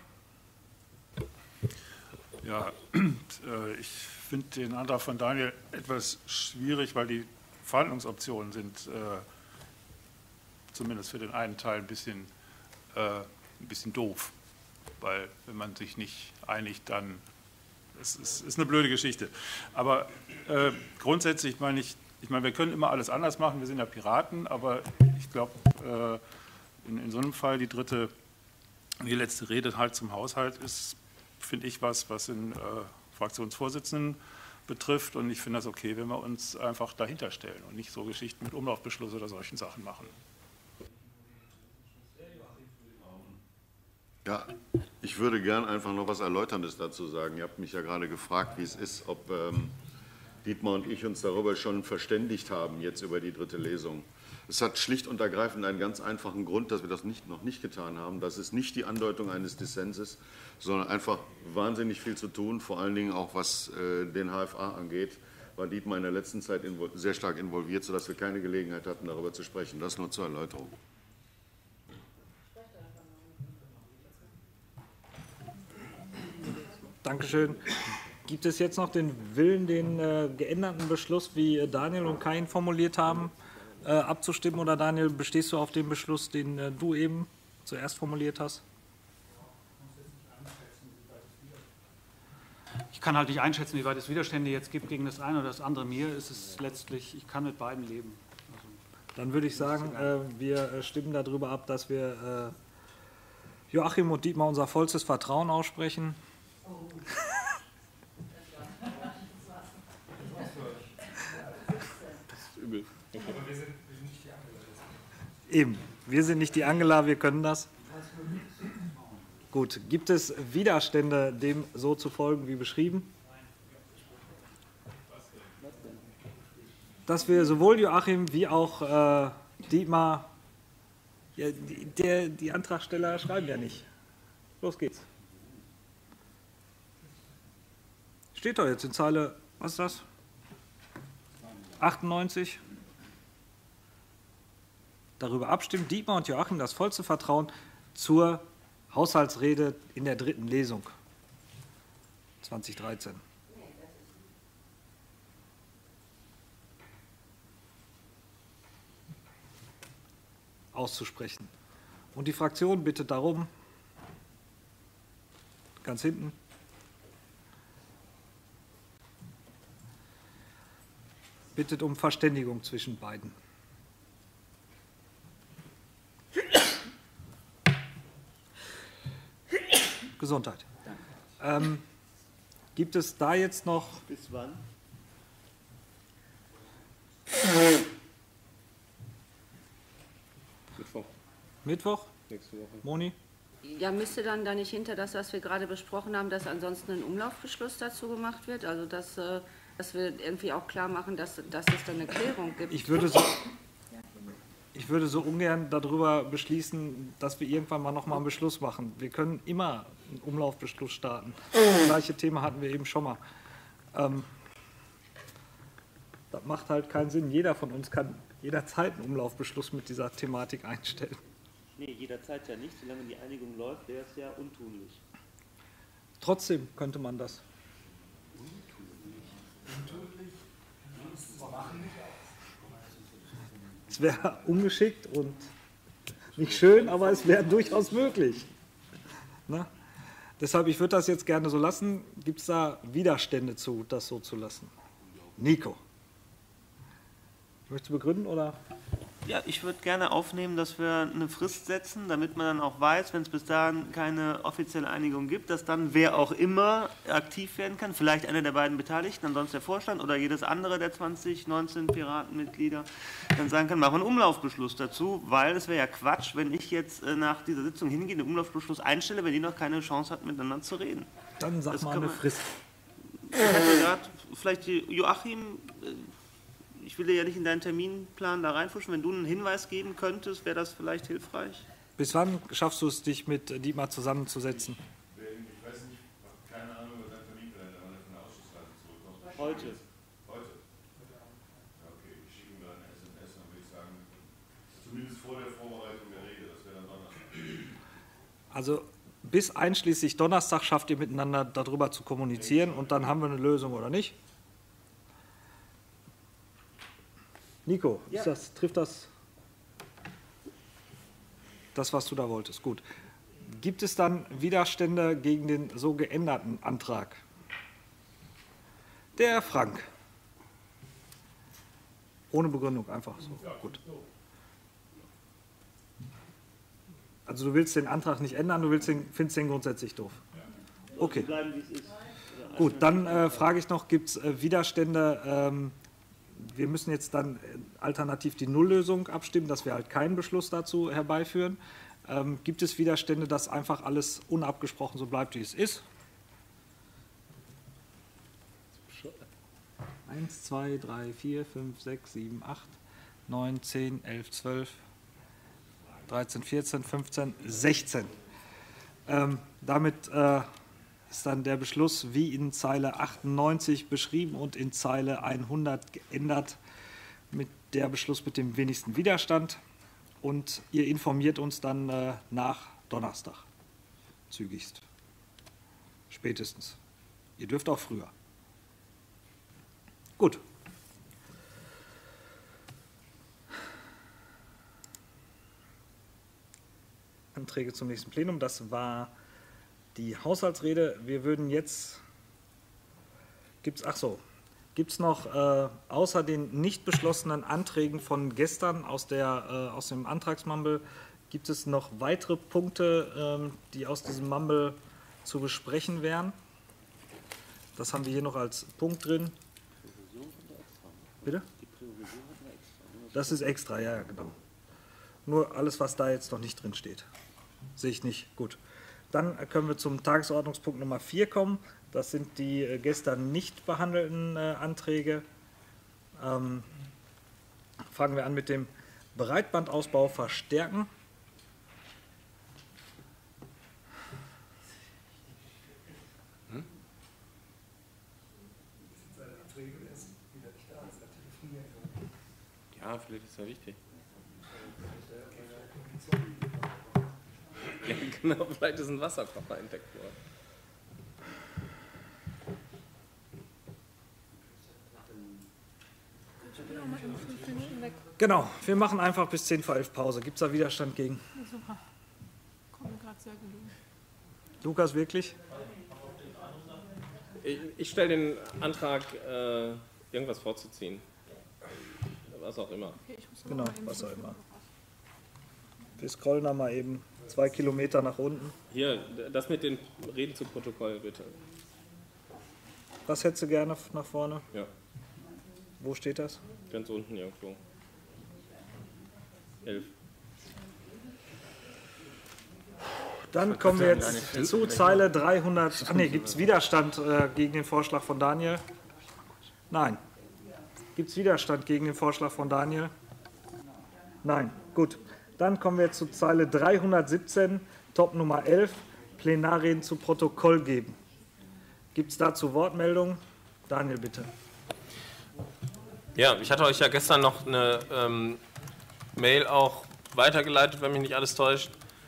Ja, ich finde den Antrag von Daniel etwas schwierig, weil die Verhandlungsoptionen sind zumindest für den einen Teil ein bisschen doof. Weil wenn man sich nicht einigt, dann es ist eine blöde Geschichte. Aber grundsätzlich meine ich, wir können immer alles anders machen, wir sind ja Piraten, aber ich glaube, in so einem Fall die letzte Rede halt zum Haushalt ist, finde ich, was den Fraktionsvorsitzenden betrifft. Und ich finde das okay, wenn wir uns einfach dahinter stellen und nicht so Geschichten mit Umlaufbeschluss oder solchen Sachen machen. Ja, ich würde gern einfach noch was Erläuterndes dazu sagen. Ihr habt mich ja gerade gefragt, wie es ist, ob Dietmar und ich uns darüber schon verständigt haben, jetzt über die dritte Lesung. Es hat schlicht und ergreifend einen ganz einfachen Grund, dass wir das noch nicht getan haben. Das ist nicht die Andeutung eines Dissenses, sondern einfach wahnsinnig viel zu tun, vor allen Dingen auch was den HFA angeht, war Dietmar in der letzten Zeit sehr stark involviert, sodass wir keine Gelegenheit hatten, darüber zu sprechen. Das nur zur Erläuterung. Dankeschön. Gibt es jetzt noch den Willen, den geänderten Beschluss, wie Daniel und Kai ihn formuliert haben, abzustimmen? Oder Daniel, bestehst du auf dem Beschluss, den du eben zuerst formuliert hast? Ich kann halt nicht einschätzen, wie weit es Widerstände jetzt gibt gegen das eine oder das andere. Mir ist es letztlich, ich kann mit beiden leben. Also, dann würde ich sagen, wir stimmen darüber ab, dass wir Joachim und Dietmar unser vollstes Vertrauen aussprechen. Das ist übel. Aber wir sind nicht die Angela. Eben, wir sind nicht die Angela, wir können das. Gut, gibt es Widerstände, dem so zu folgen wie beschrieben? Dass wir sowohl Joachim wie auch Dietmar, ja, die Antragsteller schreiben ja nicht. Los geht's. Steht doch jetzt in Zeile, was ist das? 98. Darüber abstimmen, Dietmar und Joachim das vollste Vertrauen zur Haushaltsrede in der dritten Lesung 2013. Auszusprechen. Und die Fraktion bittet darum, ganz hinten, bittet um Verständigung zwischen beiden. Gesundheit. Gibt es da jetzt noch... Bis wann? Mittwoch? Nächste Woche. Moni? Ja, müsste dann da nicht hinter das, was wir gerade besprochen haben, dass ansonsten ein Umlaufbeschluss dazu gemacht wird? Also, dass wir irgendwie auch klar machen, dass es dann eine Klärung gibt. Ich würde so ungern darüber beschließen, dass wir irgendwann mal noch mal einen Beschluss machen. Wir können immer einen Umlaufbeschluss starten. Das gleiche Thema hatten wir eben schon mal. Das macht halt keinen Sinn. Jeder von uns kann jederzeit einen Umlaufbeschluss mit dieser Thematik einstellen. Nee, jederzeit ja nicht. Solange die Einigung läuft, wäre es ja untunlich. Trotzdem könnte man das. Es wäre ungeschickt und nicht schön, aber es wäre durchaus möglich. Na? Deshalb, ich würde das jetzt gerne so lassen. Gibt es da Widerstände zu, das so zu lassen? Nico. Möchtest du begründen oder? Ja, ich würde gerne aufnehmen, dass wir eine Frist setzen, damit man dann auch weiß, wenn es bis dahin keine offizielle Einigung gibt, dass dann wer auch immer aktiv werden kann, vielleicht einer der beiden Beteiligten, ansonsten der Vorstand oder jedes andere der 19 Piratenmitglieder, dann sagen kann, machen wir einen Umlaufbeschluss dazu, weil es wäre ja Quatsch, wenn ich jetzt nach dieser Sitzung hingehe, den Umlaufbeschluss einstelle, wenn die noch keine Chance hat, miteinander zu reden. Dann sag mal eine Frist. Ich hatte gerade vielleicht Joachim, ich will dir ja nicht in deinen Terminplan da reinfuschen. Wenn du einen Hinweis geben könntest, wäre das vielleicht hilfreich? Bis wann schaffst du es, dich mit Dietmar zusammenzusetzen? Ich weiß nicht, keine Ahnung über deinen Terminkalender, wann er von der Ausschussreise zurückkommt. Heute. Heute? Ja, okay, ich schicke ihm da eine SMS, dann würde ich sagen, zumindest vor der Vorbereitung der Rede, das wäre dann Donnerstag. Also bis einschließlich Donnerstag schafft ihr miteinander darüber zu kommunizieren und dann haben wir eine Lösung oder nicht? Nico, Ja. trifft das, was du da wolltest? Gut. Gibt es dann Widerstände gegen den so geänderten Antrag? Der Frank. Ohne Begründung, einfach so. Gut. Also du willst den Antrag nicht ändern, findest den grundsätzlich doof? Okay. Bleiben, wie es ist. Gut, dann frage ich noch, gibt es Widerstände? Wir müssen jetzt dann alternativ die Nulllösung abstimmen, dass wir halt keinen Beschluss dazu herbeiführen. Gibt es Widerstände, dass einfach alles unabgesprochen so bleibt, wie es ist? 1, 2, 3, 4, 5, 6, 7, 8, 9, 10, 11, 12, 13, 14, 15, 16. Damit ist dann der Beschluss wie in Zeile 98 beschrieben und in Zeile 100 geändert mit der Beschluss mit dem wenigsten Widerstand. Und ihr informiert uns dann nach Donnerstag, zügigst, spätestens. Ihr dürft auch früher. Gut. Anträge zum nächsten Plenum, das war die Haushaltsrede. Wir würden jetzt, gibt es noch außer den nicht beschlossenen Anträgen von gestern aus dem Antragsmumble, gibt es noch weitere Punkte, die aus diesem Mumble zu besprechen wären? Das haben wir hier noch als Punkt drin. Bitte? Das ist extra, ja, genau. Nur alles, was da jetzt noch nicht drin steht. Sehe ich nicht. Gut. Dann können wir zum Tagesordnungspunkt Nummer 4 kommen. Das sind die gestern nicht behandelten Anträge. Fangen wir an mit dem Breitbandausbau verstärken. Ja, vielleicht ist ja wichtig. Ja, genau, vielleicht ist ein Wasserkocher entdeckt worden. Genau, wir machen einfach bis 10 vor 11 Pause. Gibt es da Widerstand gegen? Ja, super. Kommt gerade sehr gelungen. Lukas, wirklich? Ich stelle den Antrag, irgendwas vorzuziehen. Was auch immer. Okay, ich muss Genau, was auch immer. Wir scrollen da mal eben 2 Kilometer nach unten. Hier, das mit den Reden zu Protokoll, bitte. Was hättest du gerne nach vorne? Ja. Wo steht das? Ganz unten irgendwo. 11. Dann kommen wir jetzt zu Zeile 300. Ach nee, gibt es Widerstand gegen den Vorschlag von Daniel? Nein. Gibt es Widerstand gegen den Vorschlag von Daniel? Nein. Gut. Dann kommen wir zu Zeile 317, Top Nummer 11, Plenarreden zu Protokoll geben. Gibt es dazu Wortmeldungen? Daniel, bitte. Ja, ich hatte euch ja gestern noch eine Mail auch weitergeleitet, wenn mich nicht alles täuscht,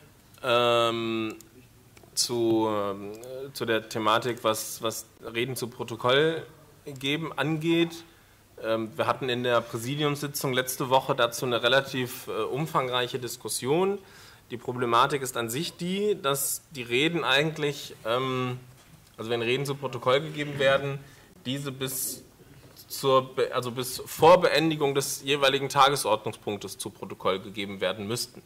zu der Thematik, was Reden zu Protokoll geben angeht. Wir hatten in der Präsidiumssitzung letzte Woche dazu eine relativ umfangreiche Diskussion. Die Problematik ist an sich die, dass die Reden eigentlich, also wenn Reden zu Protokoll gegeben werden, diese bis bis vor Beendigung des jeweiligen Tagesordnungspunktes zu Protokoll gegeben werden müssten.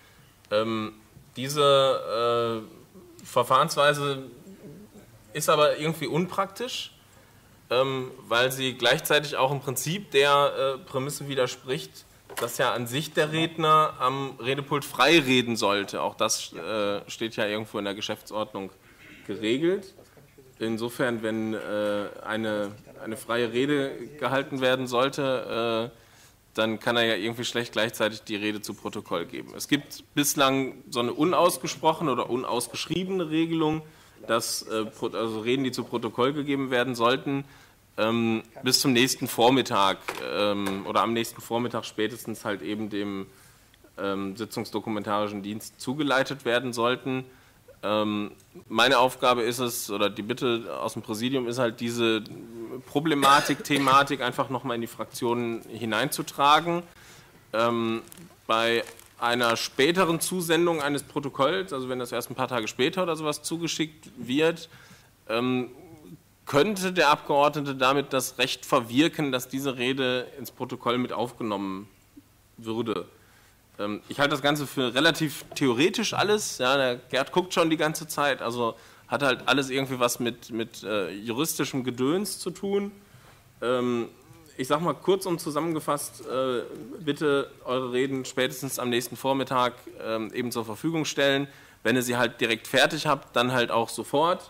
Diese Verfahrensweise ist aber irgendwie unpraktisch, weil sie gleichzeitig auch im Prinzip der Prämisse widerspricht, dass ja an sich der Redner am Redepult frei reden sollte. Auch das steht ja irgendwo in der Geschäftsordnung geregelt. Insofern, wenn eine freie Rede gehalten werden sollte, dann kann er ja irgendwie schlecht gleichzeitig die Rede zu Protokoll geben. Es gibt bislang so eine unausgesprochene oder unausgeschriebene Regelung, dass also Reden, die zu Protokoll gegeben werden sollten, bis zum nächsten Vormittag oder am nächsten Vormittag spätestens halt eben dem sitzungsdokumentarischen Dienst zugeleitet werden sollten. Meine Aufgabe ist es, oder die Bitte aus dem Präsidium ist halt, diese Problematik, Thematik einfach nochmal in die Fraktionen hineinzutragen. Bei einer späteren Zusendung eines Protokolls, also wenn das erst ein paar Tage später oder sowas zugeschickt wird, könnte der Abgeordnete damit das Recht verwirken, dass diese Rede ins Protokoll mit aufgenommen würde. Ich halte das Ganze für relativ theoretisch alles. Ja, der Gerd guckt schon die ganze Zeit, also hat halt alles irgendwie was mit juristischem Gedöns zu tun. Ich sage mal kurzum zusammengefasst, bitte eure Reden spätestens am nächsten Vormittag eben zur Verfügung stellen. Wenn ihr sie halt direkt fertig habt, dann halt auch sofort.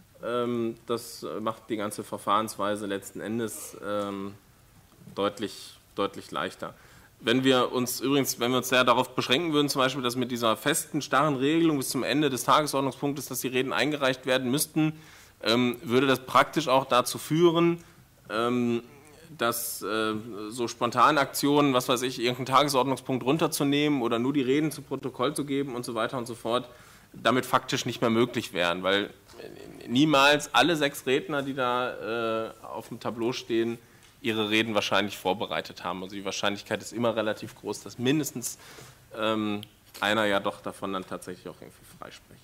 Das macht die ganze Verfahrensweise letzten Endes deutlich leichter. Wenn wir uns sehr darauf beschränken würden, zum Beispiel, dass mit dieser festen, starren Regelung bis zum Ende des Tagesordnungspunktes, dass die Reden eingereicht werden müssten, würde das praktisch auch dazu führen, dass so spontane Aktionen, was weiß ich, irgendeinen Tagesordnungspunkt runterzunehmen oder nur die Reden zu Protokoll zu geben und so weiter und so fort, damit faktisch nicht mehr möglich wären, weil niemals alle 6 Redner, die da auf dem Tableau stehen, ihre Reden wahrscheinlich vorbereitet haben. Also die Wahrscheinlichkeit ist immer relativ groß, dass mindestens einer ja doch davon dann tatsächlich auch irgendwie freispricht.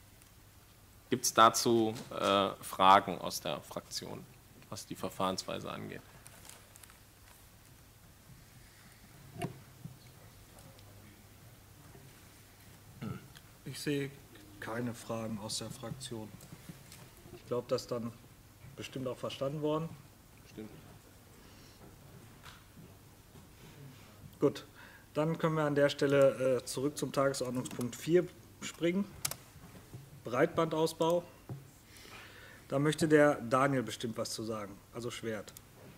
Gibt es dazu Fragen aus der Fraktion, was die Verfahrensweise angeht? Ich sehe keine Fragen aus der Fraktion. Ich glaube, das ist dann bestimmt auch verstanden worden. Stimmt. Gut, dann können wir an der Stelle zurück zum Tagesordnungspunkt 4 springen. Breitbandausbau. Da möchte der Daniel bestimmt was zu sagen, also Schwert.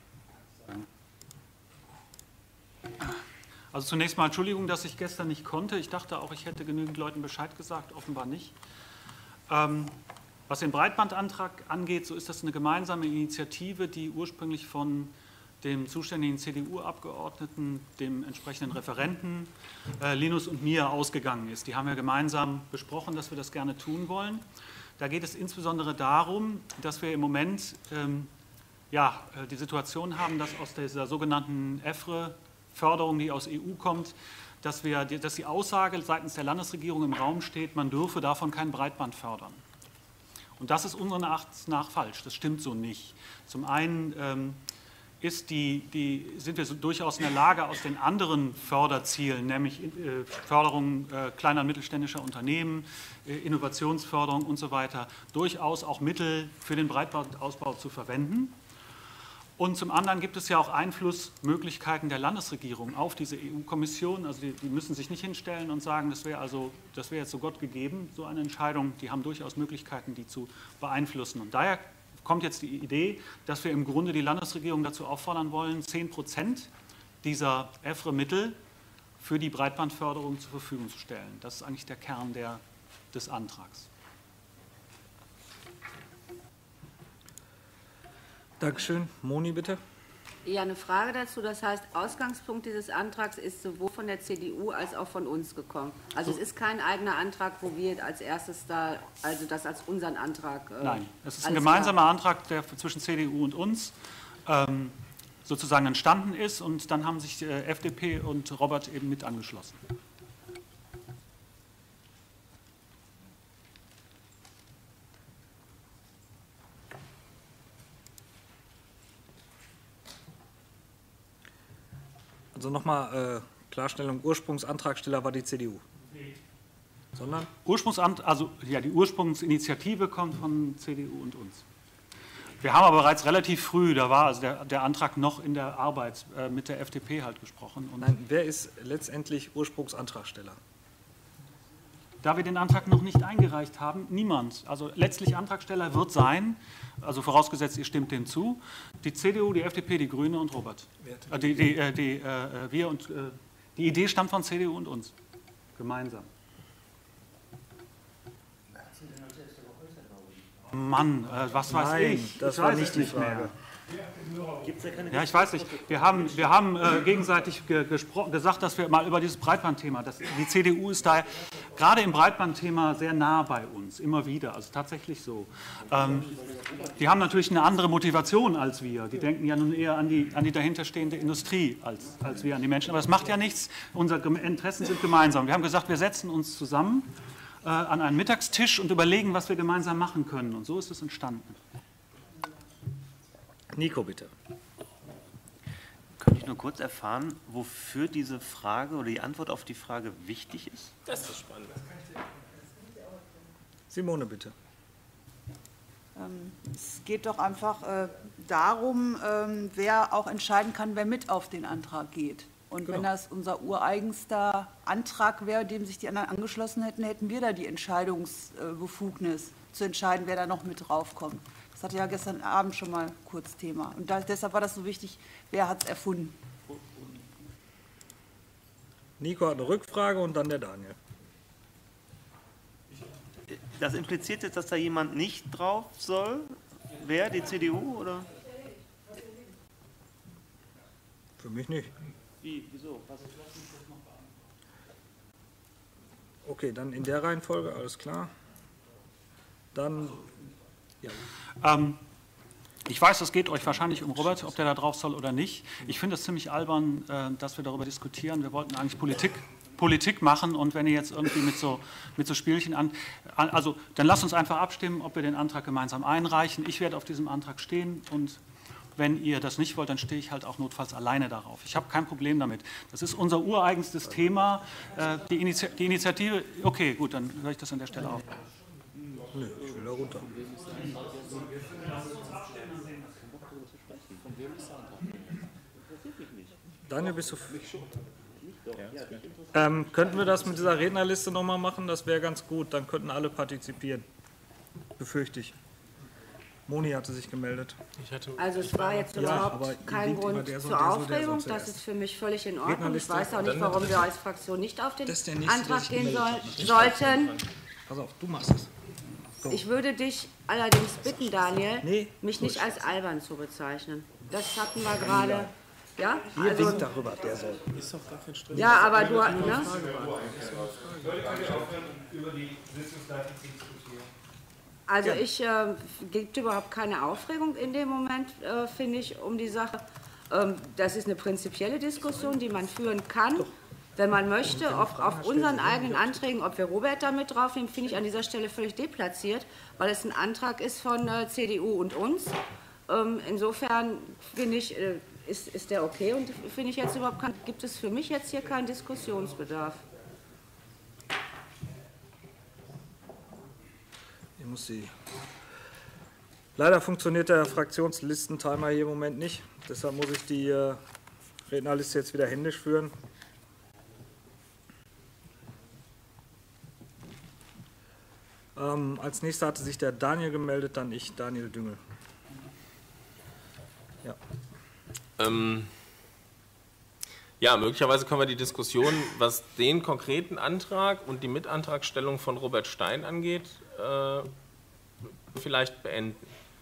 Also zunächst mal Entschuldigung, dass ich gestern nicht konnte. Ich dachte auch, ich hätte genügend Leuten Bescheid gesagt, offenbar nicht. Was den Breitbandantrag angeht, so ist das eine gemeinsame Initiative, die ursprünglich von dem zuständigen CDU-Abgeordneten, dem entsprechenden Referenten, Linus und mir ausgegangen ist. Die haben wir gemeinsam besprochen, dass wir das gerne tun wollen. Da geht es insbesondere darum, dass wir im Moment die Situation haben, dass aus dieser sogenannten EFRE-Förderung, die aus EU kommt, dass die Aussage seitens der Landesregierung im Raum steht, man dürfe davon kein Breitband fördern. Und das ist unseren Erachtens nach falsch. Das stimmt so nicht. Zum einen sind wir so durchaus in der Lage, aus den anderen Förderzielen, nämlich Förderung kleiner und mittelständischer Unternehmen, Innovationsförderung und so weiter, durchaus auch Mittel für den Breitbandausbau zu verwenden. Und zum anderen gibt es ja auch Einflussmöglichkeiten der Landesregierung auf diese EU-Kommission. Also die müssen sich nicht hinstellen und sagen, das wäre jetzt so Gott gegeben, so eine Entscheidung. Die haben durchaus Möglichkeiten, die zu beeinflussen. Und daher kommt jetzt die Idee, dass wir im Grunde die Landesregierung dazu auffordern wollen, 10% dieser EFRE-Mittel für die Breitbandförderung zur Verfügung zu stellen. Das ist eigentlich der Kern des Antrags. Dankeschön. Moni, bitte. Ja, eine Frage dazu. Das heißt, Ausgangspunkt dieses Antrags ist sowohl von der CDU als auch von uns gekommen. Also es ist kein eigener Antrag, wo wir als erstes das als unseren Antrag... Nein, es ist ein gemeinsamer Antrag, der zwischen CDU und uns sozusagen entstanden ist. Und dann haben sich FDP und Robert eben mit angeschlossen. Also nochmal Klarstellung, Ursprungsantragsteller war die CDU. Sondern? Die Ursprungsinitiative kommt von CDU und uns. Wir haben aber bereits relativ früh, da war also der Antrag noch in der Arbeit mit der FDP halt gesprochen. Und nein, wer ist letztendlich Ursprungsantragsteller? Da wir den Antrag noch nicht eingereicht haben, niemand. Also letztlich Antragsteller wird sein, also vorausgesetzt, ihr stimmt dem zu, die CDU, die FDP, die Grüne und Robert. Die Idee stammt von CDU und uns, gemeinsam. Mann, was weiß ich? Das war nicht die Frage. Ja, ich weiß nicht. Wir haben gegenseitig gesagt, dass wir mal über dieses Breitbandthema, die CDU ist da gerade im Breitbandthema sehr nah bei uns, immer wieder, also tatsächlich so. Die haben natürlich eine andere Motivation als wir. Die denken ja nun eher an die dahinterstehende Industrie als wir an die Menschen. Aber das macht ja nichts. Unsere Interessen sind gemeinsam. Wir haben gesagt, wir setzen uns zusammen an einen Mittagstisch und überlegen, was wir gemeinsam machen können. Und so ist es entstanden. Nico, bitte. Könnte ich nur kurz erfahren, wofür diese Frage oder die Antwort auf die Frage wichtig ist? Das ist spannend. Simone, bitte. Es geht doch einfach darum, wer auch entscheiden kann, wer mit auf den Antrag geht. Und wenn das unser ureigenster Antrag wäre, dem sich die anderen angeschlossen hätten, hätten wir da die Entscheidungsbefugnis zu entscheiden, wer da noch mit draufkommt. Das hatte ja gestern Abend schon mal kurz Thema. Und deshalb war das so wichtig, wer hat es erfunden. Nico hat eine Rückfrage und dann der Daniel. Das impliziert jetzt, dass da jemand nicht drauf soll? Wer? Die CDU oder? Für mich nicht. Wie? Wieso? Was? Okay, dann in der Reihenfolge, alles klar. Dann, ja. Ich weiß, es geht euch wahrscheinlich um Robert, ob der da drauf soll oder nicht. Ich finde es ziemlich albern, dass wir darüber diskutieren. Wir wollten eigentlich Politik machen und wenn ihr jetzt irgendwie mit so Spielchen also dann lasst uns einfach abstimmen, ob wir den Antrag gemeinsam einreichen. Ich werde auf diesem Antrag stehen und wenn ihr das nicht wollt, dann stehe ich halt auch notfalls alleine darauf. Ich habe kein Problem damit. Das ist unser ureigenstes Thema. Die Initiative, okay, gut, dann höre ich das an der Stelle auf. Nö, ich will da runter. Daniel, bist du... könnten wir das mit dieser Rednerliste nochmal machen? Das wäre ganz gut, dann könnten alle partizipieren. Befürchte ich. Moni hatte sich gemeldet. Also es war jetzt überhaupt kein Grund zur Aufregung, das ist für mich völlig in Ordnung. Ich weiß auch nicht, warum wir als Fraktion nicht auf den Antrag gehen sollten. Pass auf, du machst es. So. Ich würde dich allerdings bitten, Daniel, mich nicht als albern zu bezeichnen. Das hatten wir gerade. Ja? Ihr winkt darüber, der soll. Ist doch gar kein Stress. Ja, aber du... Ne? Also ich gibt überhaupt keine Aufregung in dem Moment, finde ich, um die Sache. Das ist eine prinzipielle Diskussion, die man führen kann, wenn man möchte. Auf unseren eigenen Anträgen, ob wir Robert da mit draufnehmen, finde ich an dieser Stelle völlig deplatziert, weil es ein Antrag ist von CDU und uns. Insofern finde ich, ist der okay und finde ich jetzt überhaupt gibt es für mich jetzt hier keinen Diskussionsbedarf. Ich muss sie. Leider funktioniert der Fraktionslistentimer hier im Moment nicht. Deshalb muss ich die Rednerliste jetzt wieder händisch führen. Als nächster hatte sich der Daniel gemeldet, dann ich, Daniel Düngel. Ja. Ja, möglicherweise können wir die Diskussion, was den konkreten Antrag und die Mitantragstellung von Robert Stein angeht, vielleicht beenden.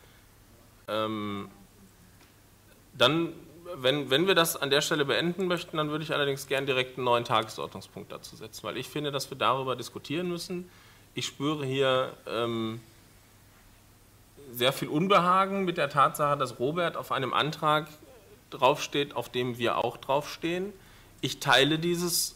Dann, wenn wir das an der Stelle beenden möchten, dann würde ich allerdings gern direkt einen neuen Tagesordnungspunkt dazu setzen, weil ich finde, dass wir darüber diskutieren müssen. Ich spüre hier sehr viel Unbehagen mit der Tatsache, dass Robert auf einem Antrag draufsteht, auf dem wir auch draufstehen. Ich teile dieses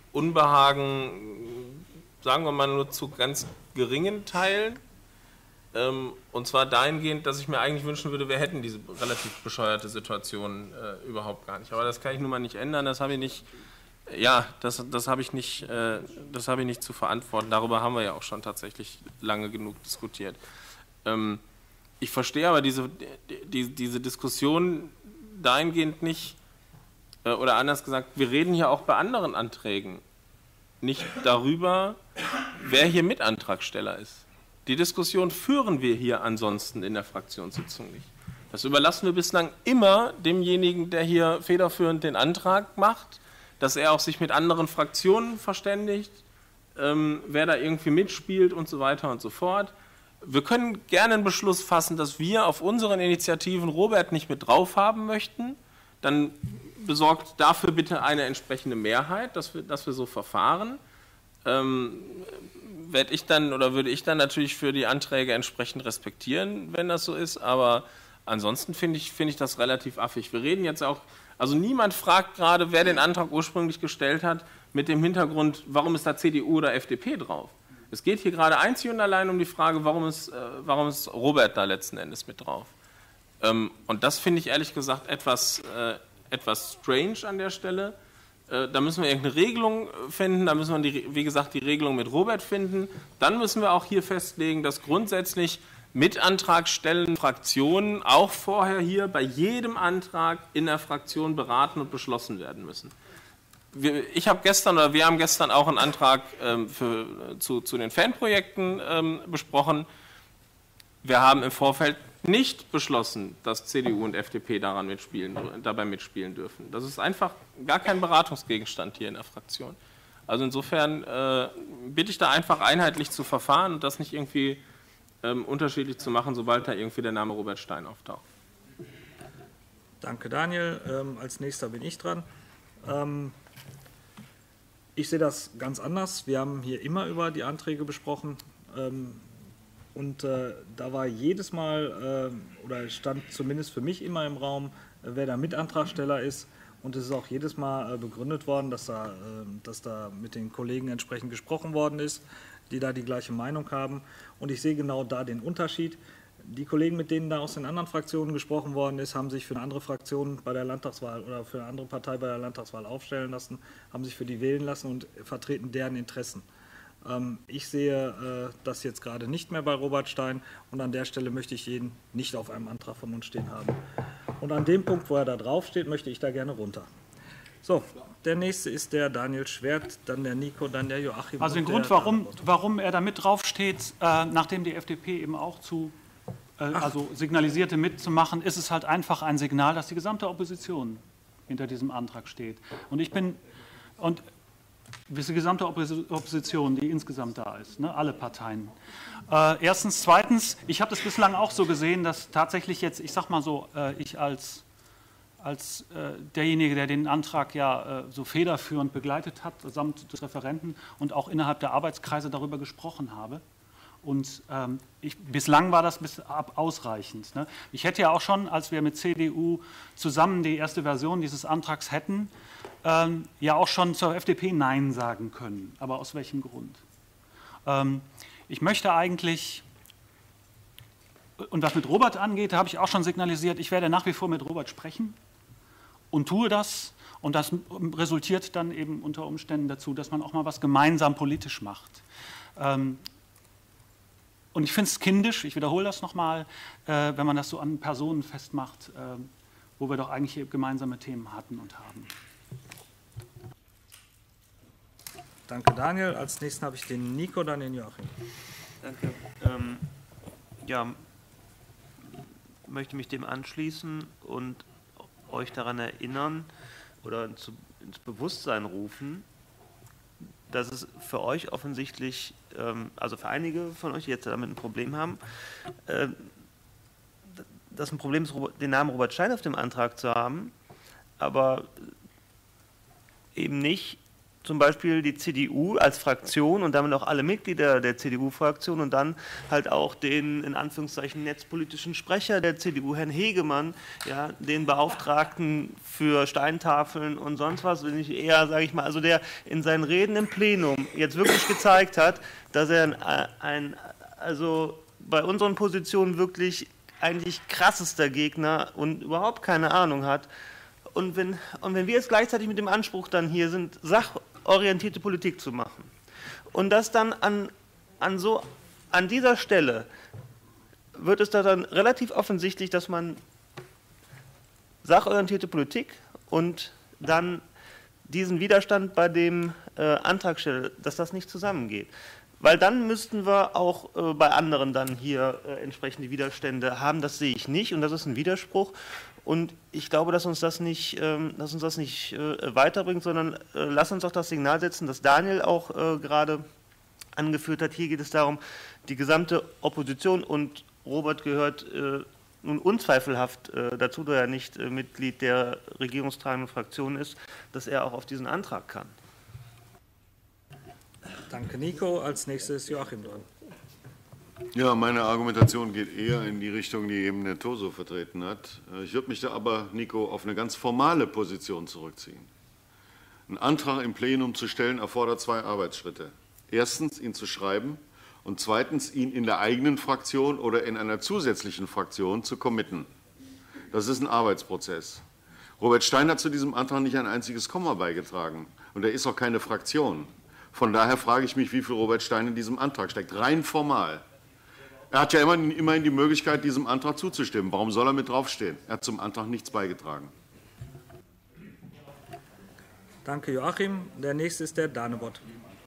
Unbehagen, sagen wir mal, nur zu ganz geringen Teilen. Und zwar dahingehend, dass ich mir eigentlich wünschen würde, wir hätten diese relativ bescheuerte Situation überhaupt gar nicht. Aber das kann ich nun mal nicht ändern, das habe ich nicht, das habe ich nicht zu verantworten. Darüber haben wir ja auch schon tatsächlich lange genug diskutiert. Ich verstehe aber diese Diskussion dahingehend nicht, oder anders gesagt, wir reden hier auch bei anderen Anträgen nicht darüber, wer hier Mitantragsteller ist. Die Diskussion führen wir hier ansonsten in der Fraktionssitzung nicht. Das überlassen wir bislang immer demjenigen, der hier federführend den Antrag macht, dass er auch sich mit anderen Fraktionen verständigt, wer da irgendwie mitspielt und so weiter und so fort. Wir können gerne einen Beschluss fassen, dass wir auf unseren Initiativen Robert nicht mit drauf haben möchten. Dann besorgt dafür bitte eine entsprechende Mehrheit, dass wir so verfahren. Würde ich dann natürlich für die Anträge entsprechend respektieren, wenn das so ist, aber ansonsten finde ich das relativ affig. Wir reden jetzt auch, also niemand fragt gerade, wer den Antrag ursprünglich gestellt hat, mit dem Hintergrund, warum ist da CDU oder FDP drauf. Es geht hier gerade einzig und allein um die Frage, warum ist Robert da letzten Endes mit drauf. Und das finde ich ehrlich gesagt etwas strange an der Stelle. Da müssen wir irgendeine Regelung finden, da müssen wir, wie gesagt, die Regelung mit Robert finden. Dann müssen wir auch hier festlegen, dass grundsätzlich Mitantragstellende Fraktionen auch vorher hier bei jedem Antrag in der Fraktion beraten und beschlossen werden müssen. Wir haben gestern auch einen Antrag zu den Fanprojekten besprochen. Wir haben im Vorfeld nicht beschlossen, dass CDU und FDP dabei mitspielen dürfen. Das ist einfach gar kein Beratungsgegenstand hier in der Fraktion. Also insofern bitte ich da einfach einheitlich zu verfahren und das nicht irgendwie unterschiedlich zu machen, sobald da irgendwie der Name Robert Stein auftaucht. Danke, Daniel. Als nächster bin ich dran. Ich sehe das ganz anders. Wir haben hier immer über die Anträge besprochen. Und da war jedes Mal, oder stand zumindest für mich immer im Raum, wer da Mitantragsteller ist. Und es ist auch jedes Mal begründet worden, dass da mit den Kollegen entsprechend gesprochen worden ist, die da die gleiche Meinung haben. Und ich sehe genau da den Unterschied. Die Kollegen, mit denen da aus den anderen Fraktionen gesprochen worden ist, haben sich für eine andere Fraktion bei der Landtagswahl oder für eine andere Partei bei der Landtagswahl aufstellen lassen, haben sich für die wählen lassen und vertreten deren Interessen. Ich sehe das jetzt gerade nicht mehr bei Robert Stein und an der Stelle möchte ich ihn nicht auf einem Antrag von uns stehen haben. Und an dem Punkt, wo er da drauf steht, möchte ich da gerne runter. So, der nächste ist der Daniel Schwert, dann der Nico, dann der Joachim. Also den Grund, warum er da mit drauf steht, nachdem die FDP eben auch signalisierte mitzumachen, ist es halt einfach ein Signal, dass die gesamte Opposition hinter diesem Antrag steht. Und diese gesamte Opposition, die insgesamt da ist, ne, alle Parteien. Erstens. Zweitens, ich habe das bislang auch so gesehen, dass tatsächlich jetzt, ich sag mal so, ich als derjenige, der den Antrag ja so federführend begleitet hat, samt des Referenten und auch innerhalb der Arbeitskreise darüber gesprochen habe. Und bislang war das ausreichend. Ne? Ich hätte ja auch schon, als wir mit CDU zusammen die erste Version dieses Antrags hätten, ja auch schon zur FDP Nein sagen können. Aber aus welchem Grund? Ich möchte eigentlich, und was mit Robert angeht, da habe ich auch schon signalisiert, ich werde nach wie vor mit Robert sprechen und tue das. Und das resultiert dann eben unter Umständen dazu, dass man auch mal was gemeinsam politisch macht. Und ich finde es kindisch, ich wiederhole das nochmal, wenn man das so an Personen festmacht, wo wir doch eigentlich gemeinsame Themen hatten und haben. Danke, Daniel. Als nächsten habe ich den Nico, dann den Joachim. Danke. Möchte mich dem anschließen und euch daran erinnern oder ins Bewusstsein rufen, dass es für euch offensichtlich, also für einige von euch, die jetzt damit ein Problem haben, dass ein Problem ist, den Namen Robert Stein auf dem Antrag zu haben, aber eben nicht zum Beispiel die CDU als Fraktion und damit auch alle Mitglieder der CDU-Fraktion und dann halt auch den, in Anführungszeichen, netzpolitischen Sprecher der CDU, Herrn Hegemann, ja, den Beauftragten für Steintafeln und sonst was, wenn ich eher, sage ich mal, also der in seinen Reden im Plenum jetzt wirklich gezeigt hat, dass er bei unseren Positionen wirklich eigentlich krassester Gegner und überhaupt keine Ahnung hat. Und wenn wir jetzt gleichzeitig mit dem Anspruch dann hier sind, sachorientierte Politik zu machen und das dann an dieser Stelle wird es da dann relativ offensichtlich, dass man sachorientierte Politik und dann diesen Widerstand bei dem Antrag stellt, dass das nicht zusammengeht. Weil dann müssten wir auch bei anderen dann hier entsprechende Widerstände haben. Das sehe ich nicht und das ist ein Widerspruch. Und ich glaube, dass uns das nicht weiterbringt, sondern lass uns doch das Signal setzen, das Daniel auch gerade angeführt hat. Hier geht es darum, die gesamte Opposition und Robert gehört nun unzweifelhaft dazu, da er nicht Mitglied der regierungstragenden Fraktion ist, dass er auch auf diesen Antrag kann. Danke, Nico. Als nächstes Joachim dran. Ja, meine Argumentation geht eher in die Richtung, die eben der Toso vertreten hat. Ich würde mich da aber, Nico, auf eine ganz formale Position zurückziehen. Ein Antrag im Plenum zu stellen erfordert 2 Arbeitsschritte. Erstens, ihn zu schreiben und zweitens, ihn in der eigenen Fraktion oder in einer zusätzlichen Fraktion zu committen. Das ist ein Arbeitsprozess. Robert Stein hat zu diesem Antrag nicht ein einziges Komma beigetragen und er ist auch keine Fraktion. Von daher frage ich mich, wie viel Robert Stein in diesem Antrag steckt, rein formal. Er hat ja immerhin die Möglichkeit, diesem Antrag zuzustimmen. Warum soll er mit draufstehen? Er hat zum Antrag nichts beigetragen. Danke, Joachim. Der nächste ist der Danebot.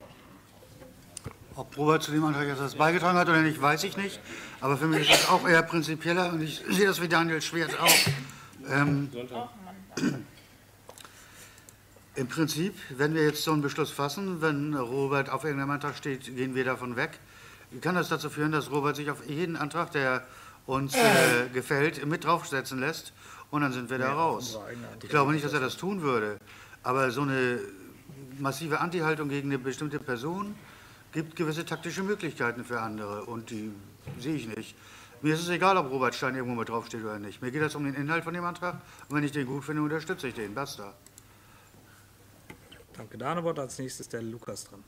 Ob Robert zu dem Antrag etwas beigetragen hat oder nicht, weiß ich nicht. Aber für mich ist das auch eher prinzipieller und ich sehe das wie Daniel Schwert auch. Im Prinzip, wenn wir jetzt so einen Beschluss fassen, wenn Robert auf irgendeinem Antrag steht, gehen wir davon weg. Kann das dazu führen, dass Robert sich auf jeden Antrag, der uns gefällt, mit draufsetzen lässt und dann sind wir da raus. Ich glaube nicht, dass er das tun würde, aber so eine massive Anti-Haltung gegen eine bestimmte Person gibt gewisse taktische Möglichkeiten für andere und die sehe ich nicht. Mir ist es egal, ob Robert Stein irgendwo mit draufsteht oder nicht. Mir geht es um den Inhalt von dem Antrag und wenn ich den gut finde, unterstütze ich den. Basta. Danke, Danebot. Als nächstes der Lukas dran.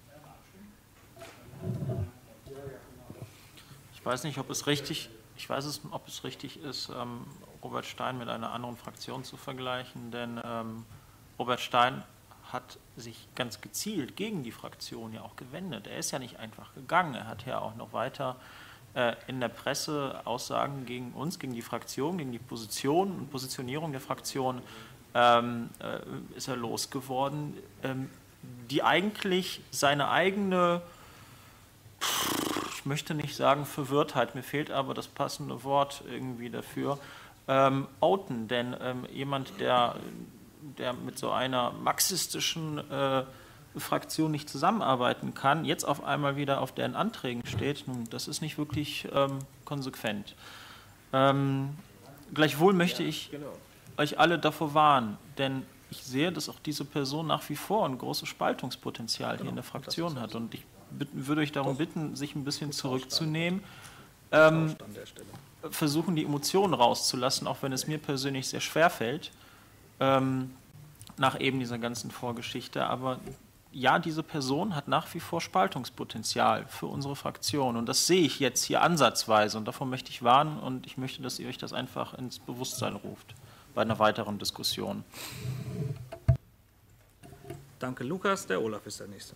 Ich weiß nicht, ob es richtig ist, Robert Stein mit einer anderen Fraktion zu vergleichen, denn Robert Stein hat sich ganz gezielt gegen die Fraktion ja auch gewendet. Er ist ja nicht einfach gegangen, er hat ja auch noch weiter in der Presse Aussagen gegen uns, gegen die Fraktion, gegen die Position und Positionierung der Fraktion ist er losgeworden, die eigentlich seine eigene, ich möchte nicht sagen Verwirrtheit, mir fehlt aber das passende Wort irgendwie dafür, outen. Denn jemand, der mit so einer marxistischen Fraktion nicht zusammenarbeiten kann, jetzt auf einmal wieder auf deren Anträgen steht, nun, das ist nicht wirklich konsequent. Gleichwohl möchte ich euch alle davor warnen, denn ich sehe, dass auch diese Person nach wie vor ein großes Spaltungspotenzial hier in der Fraktion hat und ich würde euch darum bitten, sich ein bisschen zurückzunehmen, versuchen die Emotionen rauszulassen, auch wenn es mir persönlich sehr schwer fällt, nach eben dieser ganzen Vorgeschichte, aber ja, diese Person hat nach wie vor Spaltungspotenzial für unsere Fraktion und das sehe ich jetzt hier ansatzweise und davor möchte ich warnen und ich möchte, dass ihr euch das einfach ins Bewusstsein ruft bei einer weiteren Diskussion. Danke, Lukas. Der Olaf ist der Nächste.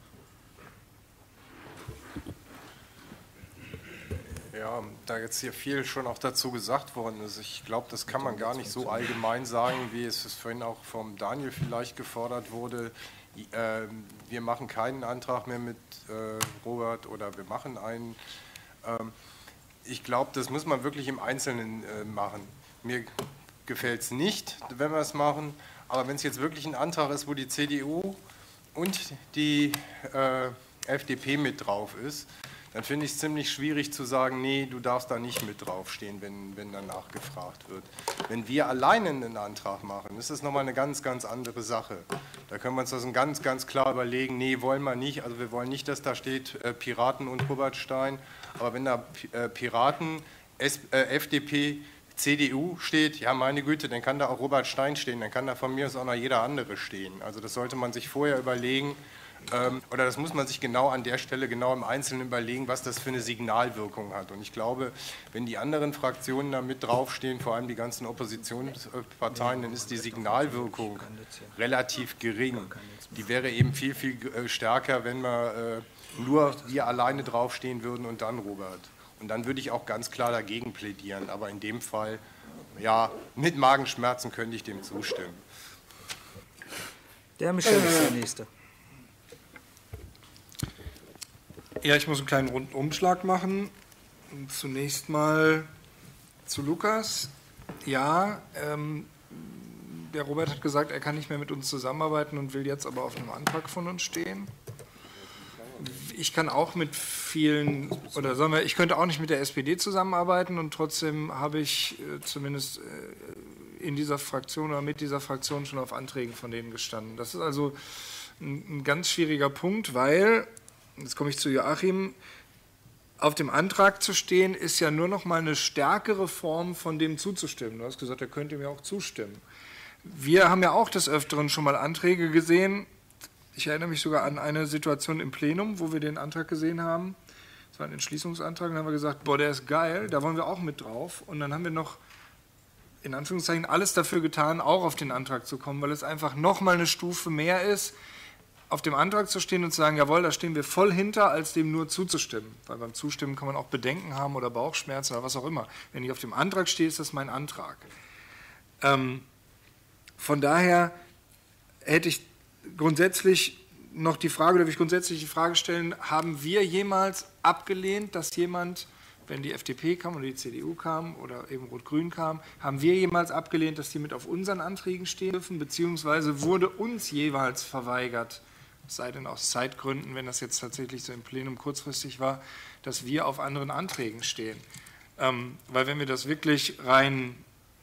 Ja, da jetzt hier viel schon auch dazu gesagt worden ist, ich glaube, das kann man gar nicht so allgemein sagen, wie es vorhin auch vom Daniel vielleicht gefordert wurde. Wir machen keinen Antrag mehr mit Robert oder wir machen einen. Ich glaube, das muss man wirklich im Einzelnen machen. Mir gefällt es nicht, wenn wir es machen, aber wenn es jetzt wirklich ein Antrag ist, wo die CDU und die FDP mit drauf ist, dann finde ich es ziemlich schwierig zu sagen, nee, du darfst da nicht mit draufstehen, wenn danach gefragt wird. Wenn wir alleine einen Antrag machen, ist das nochmal eine ganz, ganz andere Sache. Da können wir uns das ganz, ganz klar überlegen, nee, wollen wir nicht, also wir wollen nicht, dass da steht Piraten und Robert Stein, aber wenn da Piraten, FDP, CDU steht, ja meine Güte, dann kann da auch Robert Stein stehen, dann kann da von mir aus auch noch jeder andere stehen. Also das sollte man sich vorher überlegen, Oder das muss man sich genau an der Stelle genau im Einzelnen überlegen, was das für eine Signalwirkung hat. Und ich glaube, wenn die anderen Fraktionen da mit draufstehen, vor allem die ganzen Oppositionsparteien, dann ist die Signalwirkung relativ gering. Die wäre eben viel, viel stärker, wenn nur wir alleine draufstehen würden und dann Robert. Und dann würde ich auch ganz klar dagegen plädieren. Aber in dem Fall, ja, mit Magenschmerzen könnte ich dem zustimmen. Der Michel ist der Nächste. Ja, ich muss einen kleinen Rundumschlag machen. Zunächst mal zu Lukas. Ja, der Robert hat gesagt, er kann nicht mehr mit uns zusammenarbeiten und will jetzt aber auf einem Antrag von uns stehen. Ich kann auch mit vielen, oder sagen wir, ich könnte auch nicht mit der SPD zusammenarbeiten und trotzdem habe ich zumindest in dieser Fraktion oder mit dieser Fraktion schon auf Anträgen von denen gestanden. Das ist also ein ganz schwieriger Punkt, weil, jetzt komme ich zu Joachim, auf dem Antrag zu stehen, ist ja nur noch mal eine stärkere Form von dem zuzustimmen. Du hast gesagt, er könnte mir auch zustimmen. Wir haben ja auch des Öfteren schon mal Anträge gesehen. Ich erinnere mich sogar an eine Situation im Plenum, wo wir den Antrag gesehen haben. Das war ein Entschließungsantrag, und dann haben wir gesagt, boah, der ist geil, da wollen wir auch mit drauf. Und dann haben wir noch, in Anführungszeichen, alles dafür getan, auch auf den Antrag zu kommen, weil es einfach noch mal eine Stufe mehr ist, auf dem Antrag zu stehen und zu sagen, jawohl, da stehen wir voll hinter, als dem nur zuzustimmen. Weil beim Zustimmen kann man auch Bedenken haben oder Bauchschmerzen oder was auch immer. Wenn ich auf dem Antrag stehe, ist das mein Antrag. Von daher hätte ich grundsätzlich noch die Frage, oder will ich grundsätzlich die Frage stellen, haben wir jemals abgelehnt, dass jemand, wenn die FDP kam oder die CDU kam oder eben Rot-Grün kam, haben wir jemals abgelehnt, dass die mit auf unseren Anträgen stehen dürfen, beziehungsweise wurde uns jeweils verweigert, es sei denn aus Zeitgründen, wenn das jetzt tatsächlich so im Plenum kurzfristig war, dass wir auf anderen Anträgen stehen. Weil wenn wir das wirklich rein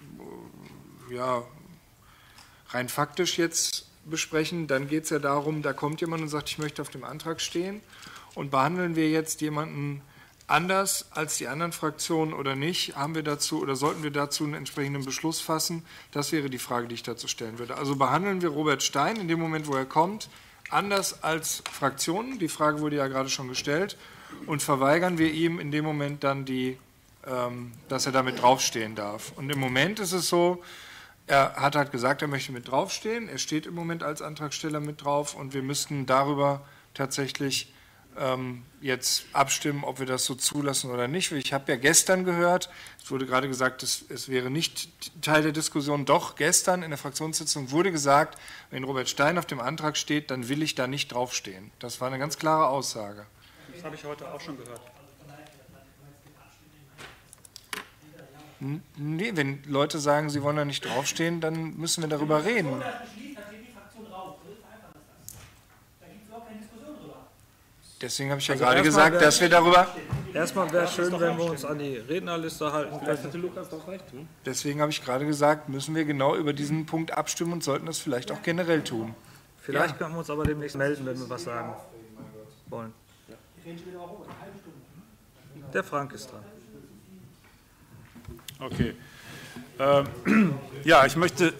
faktisch jetzt besprechen, dann geht es ja darum, da kommt jemand und sagt, ich möchte auf dem Antrag stehen, und behandeln wir jetzt jemanden anders als die anderen Fraktionen oder nicht, haben wir dazu oder sollten wir dazu einen entsprechenden Beschluss fassen? Das wäre die Frage, die ich dazu stellen würde. Also behandeln wir Robert Stein in dem Moment, wo er kommt, anders als Fraktionen, die Frage wurde ja gerade schon gestellt, und verweigern wir ihm in dem Moment dann dass er damit draufstehen darf. Und im Moment ist es so, er hat halt gesagt, er möchte mit draufstehen. Er steht im Moment als Antragsteller mit drauf, und wir müssten darüber tatsächlich jetzt abstimmen, ob wir das so zulassen oder nicht. Ich habe ja gestern gehört, es wurde gerade gesagt, es wäre nicht Teil der Diskussion. Doch, gestern in der Fraktionssitzung wurde gesagt, wenn Robert Stein auf dem Antrag steht, dann will ich da nicht draufstehen. Das war eine ganz klare Aussage. Das habe ich heute auch schon gehört. Nee, wenn Leute sagen, sie wollen da nicht draufstehen, dann müssen wir darüber reden. Deswegen habe ich ja gerade gesagt, dass wir darüber... Erstmal wäre es schön, wenn wir uns an die Rednerliste halten. Vielleicht hatte Lukas doch recht. Deswegen habe ich gerade gesagt, müssen wir genau über diesen Punkt abstimmen und sollten das vielleicht auch generell tun. Vielleicht können wir uns aber demnächst melden, wenn wir was sagen wollen. Der Frank ist dran. Okay. Ja, ich möchte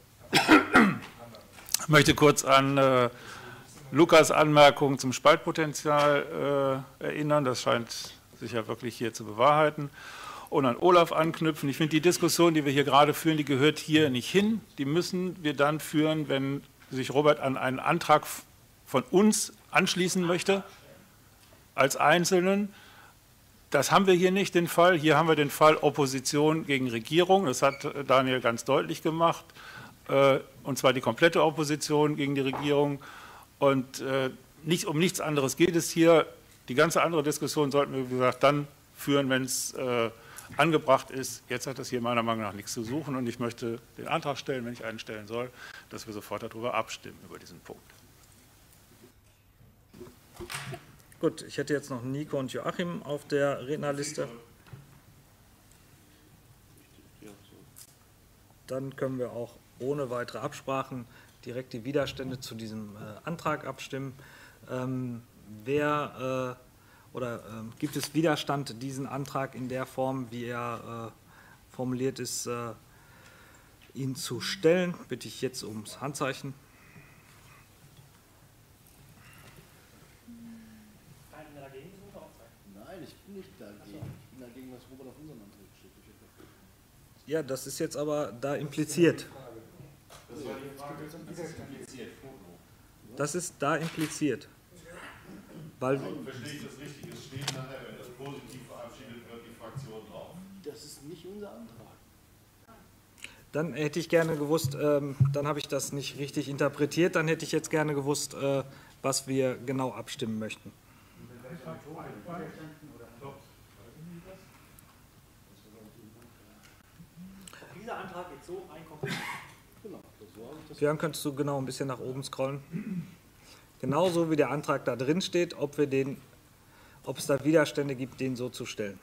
kurz an Lukas' Anmerkung zum Spaltpotenzial erinnern. Das scheint sich ja wirklich hier zu bewahrheiten. Und an Olaf anknüpfen. Ich finde, die Diskussion, die wir hier gerade führen, die gehört hier nicht hin. Die müssen wir dann führen, wenn sich Robert an einen Antrag von uns anschließen möchte, als Einzelnen. Das haben wir hier nicht den Fall. Hier haben wir den Fall Opposition gegen Regierung. Das hat Daniel ganz deutlich gemacht. Und zwar die komplette Opposition gegen die Regierung. Und um nichts anderes geht es hier. Die ganze andere Diskussion sollten wir, wie gesagt, dann führen, wenn es angebracht ist. Jetzt hat das hier meiner Meinung nach nichts zu suchen. Und ich möchte den Antrag stellen, wenn ich einen stellen soll, dass wir sofort darüber abstimmen, über diesen Punkt. Gut, ich hätte jetzt noch Nico und Joachim auf der Rednerliste. Dann können wir auch ohne weitere Absprachen direkt die Widerstände zu diesem Antrag abstimmen. Gibt es Widerstand, diesen Antrag in der Form, wie er formuliert ist, ihn zu stellen? Bitte ich jetzt ums Handzeichen. Ja, das ist jetzt aber da impliziert. Das ist da impliziert. Weil Verstehe ich das richtig? Es steht nachher, wenn das positiv verabschiedet wird, die Fraktion drauf. Das ist nicht unser Antrag. Dann hätte ich gerne gewusst, dann habe ich das nicht richtig interpretiert, dann hätte ich jetzt gerne gewusst, was wir genau abstimmen möchten. Dieser Antrag geht so ein konkret. Björn, könntest du genau ein bisschen nach oben scrollen? Genauso wie der Antrag da drin steht, ob es da Widerstände gibt, den so zu stellen.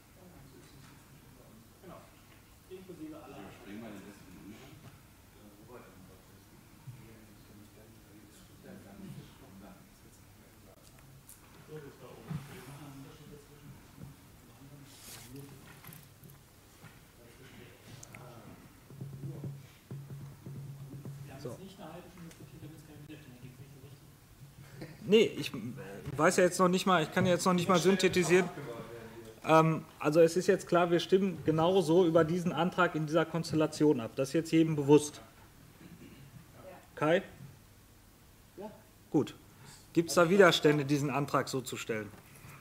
Nee, ich weiß ja jetzt noch nicht mal, ich kann ja jetzt noch nicht mal synthetisieren. Also es ist jetzt klar, wir stimmen genau so über diesen Antrag in dieser Konstellation ab. Das ist jetzt jedem bewusst. Kai? Ja. Gut. Gibt es da Widerstände, diesen Antrag so zu stellen?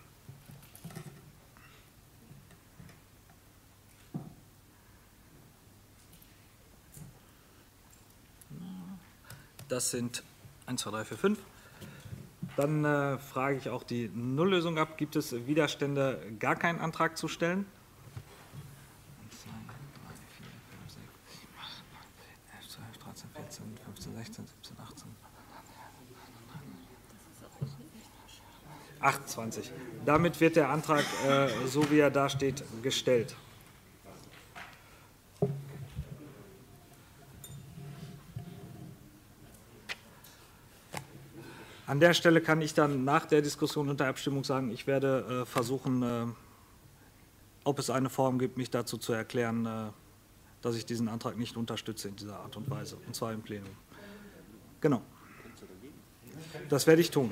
Das sind 1, 2, 3, 4, 5. Dann frage ich auch die Nulllösung ab. Gibt es Widerstände, gar keinen Antrag zu stellen? 1, 2, 3, 4, 5, 6, 7, 8, 9, 10, 11, 12, 13, 14, 15, 16, 17, 18, 28. Damit wird der Antrag, so wie er da steht, gestellt. An der Stelle kann ich dann nach der Diskussion und der Abstimmung sagen, ich werde versuchen, ob es eine Form gibt, mich dazu zu erklären, dass ich diesen Antrag nicht unterstütze in dieser Art und Weise, und zwar im Plenum. Genau. Das werde ich tun.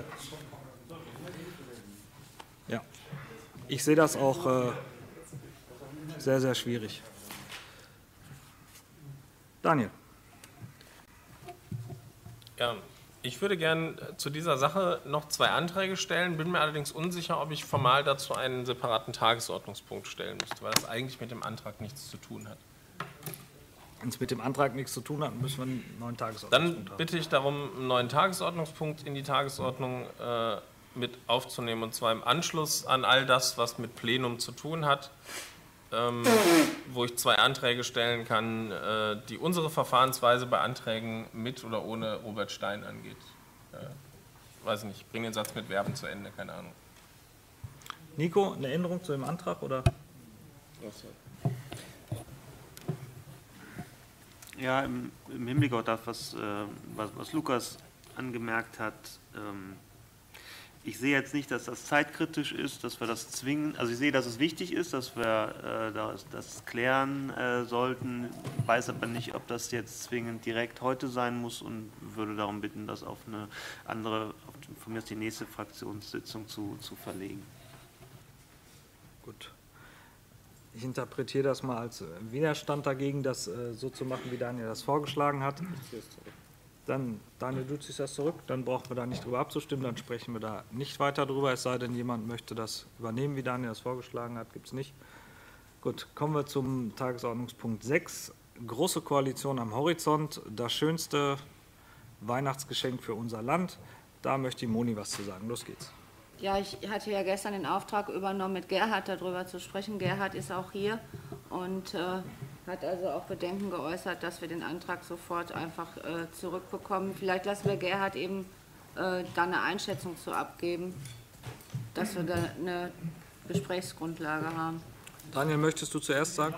Ja. Ich sehe das auch sehr, sehr schwierig. Daniel. Ja. Ich würde gern zu dieser Sache noch 2 Anträge stellen, bin mir allerdings unsicher, ob ich formal dazu einen separaten Tagesordnungspunkt stellen müsste, weil das eigentlich mit dem Antrag nichts zu tun hat. Wenn es mit dem Antrag nichts zu tun hat, müssen wir einen neuen Tagesordnungspunkt haben. Dann bitte ich darum, einen neuen Tagesordnungspunkt in die Tagesordnung mit aufzunehmen, und zwar im Anschluss an all das, was mit Plenum zu tun hat, wo ich 2 Anträge stellen kann, die unsere Verfahrensweise bei Anträgen mit oder ohne Robert Stein angeht. Weiß nicht, ich bringe den Satz mit Verben zu Ende, keine Ahnung. Nico, eine Änderung zu dem Antrag, oder? Ja, im Hinblick auf das, was Lukas angemerkt hat, ich sehe jetzt nicht, dass das zeitkritisch ist, dass wir das zwingen. Also ich sehe, dass es wichtig ist, dass wir das klären sollten. Ich weiß aber nicht, ob das jetzt zwingend direkt heute sein muss, und würde darum bitten, das auf eine andere, von mir aus die nächste Fraktionssitzung zu verlegen. Gut. Ich interpretiere das mal als Widerstand dagegen, das so zu machen, wie Daniel das vorgeschlagen hat. Dann, Daniel, du ziehst das zurück, dann brauchen wir da nicht drüber abzustimmen, dann sprechen wir da nicht weiter drüber, es sei denn, jemand möchte das übernehmen, wie Daniel das vorgeschlagen hat, gibt es nicht. Gut, kommen wir zum Tagesordnungspunkt 6, Große Koalition am Horizont, das schönste Weihnachtsgeschenk für unser Land. Da möchte die Moni was zu sagen, los geht's. Ja, ich hatte ja gestern den Auftrag übernommen, mit Gerhard darüber zu sprechen. Gerhard ist auch hier und hat also auch Bedenken geäußert, dass wir den Antrag sofort einfach zurückbekommen. Vielleicht lassen wir Gerhard eben da eine Einschätzung zu abgeben, dass wir da eine Gesprächsgrundlage haben. Daniel, möchtest du zuerst sagen?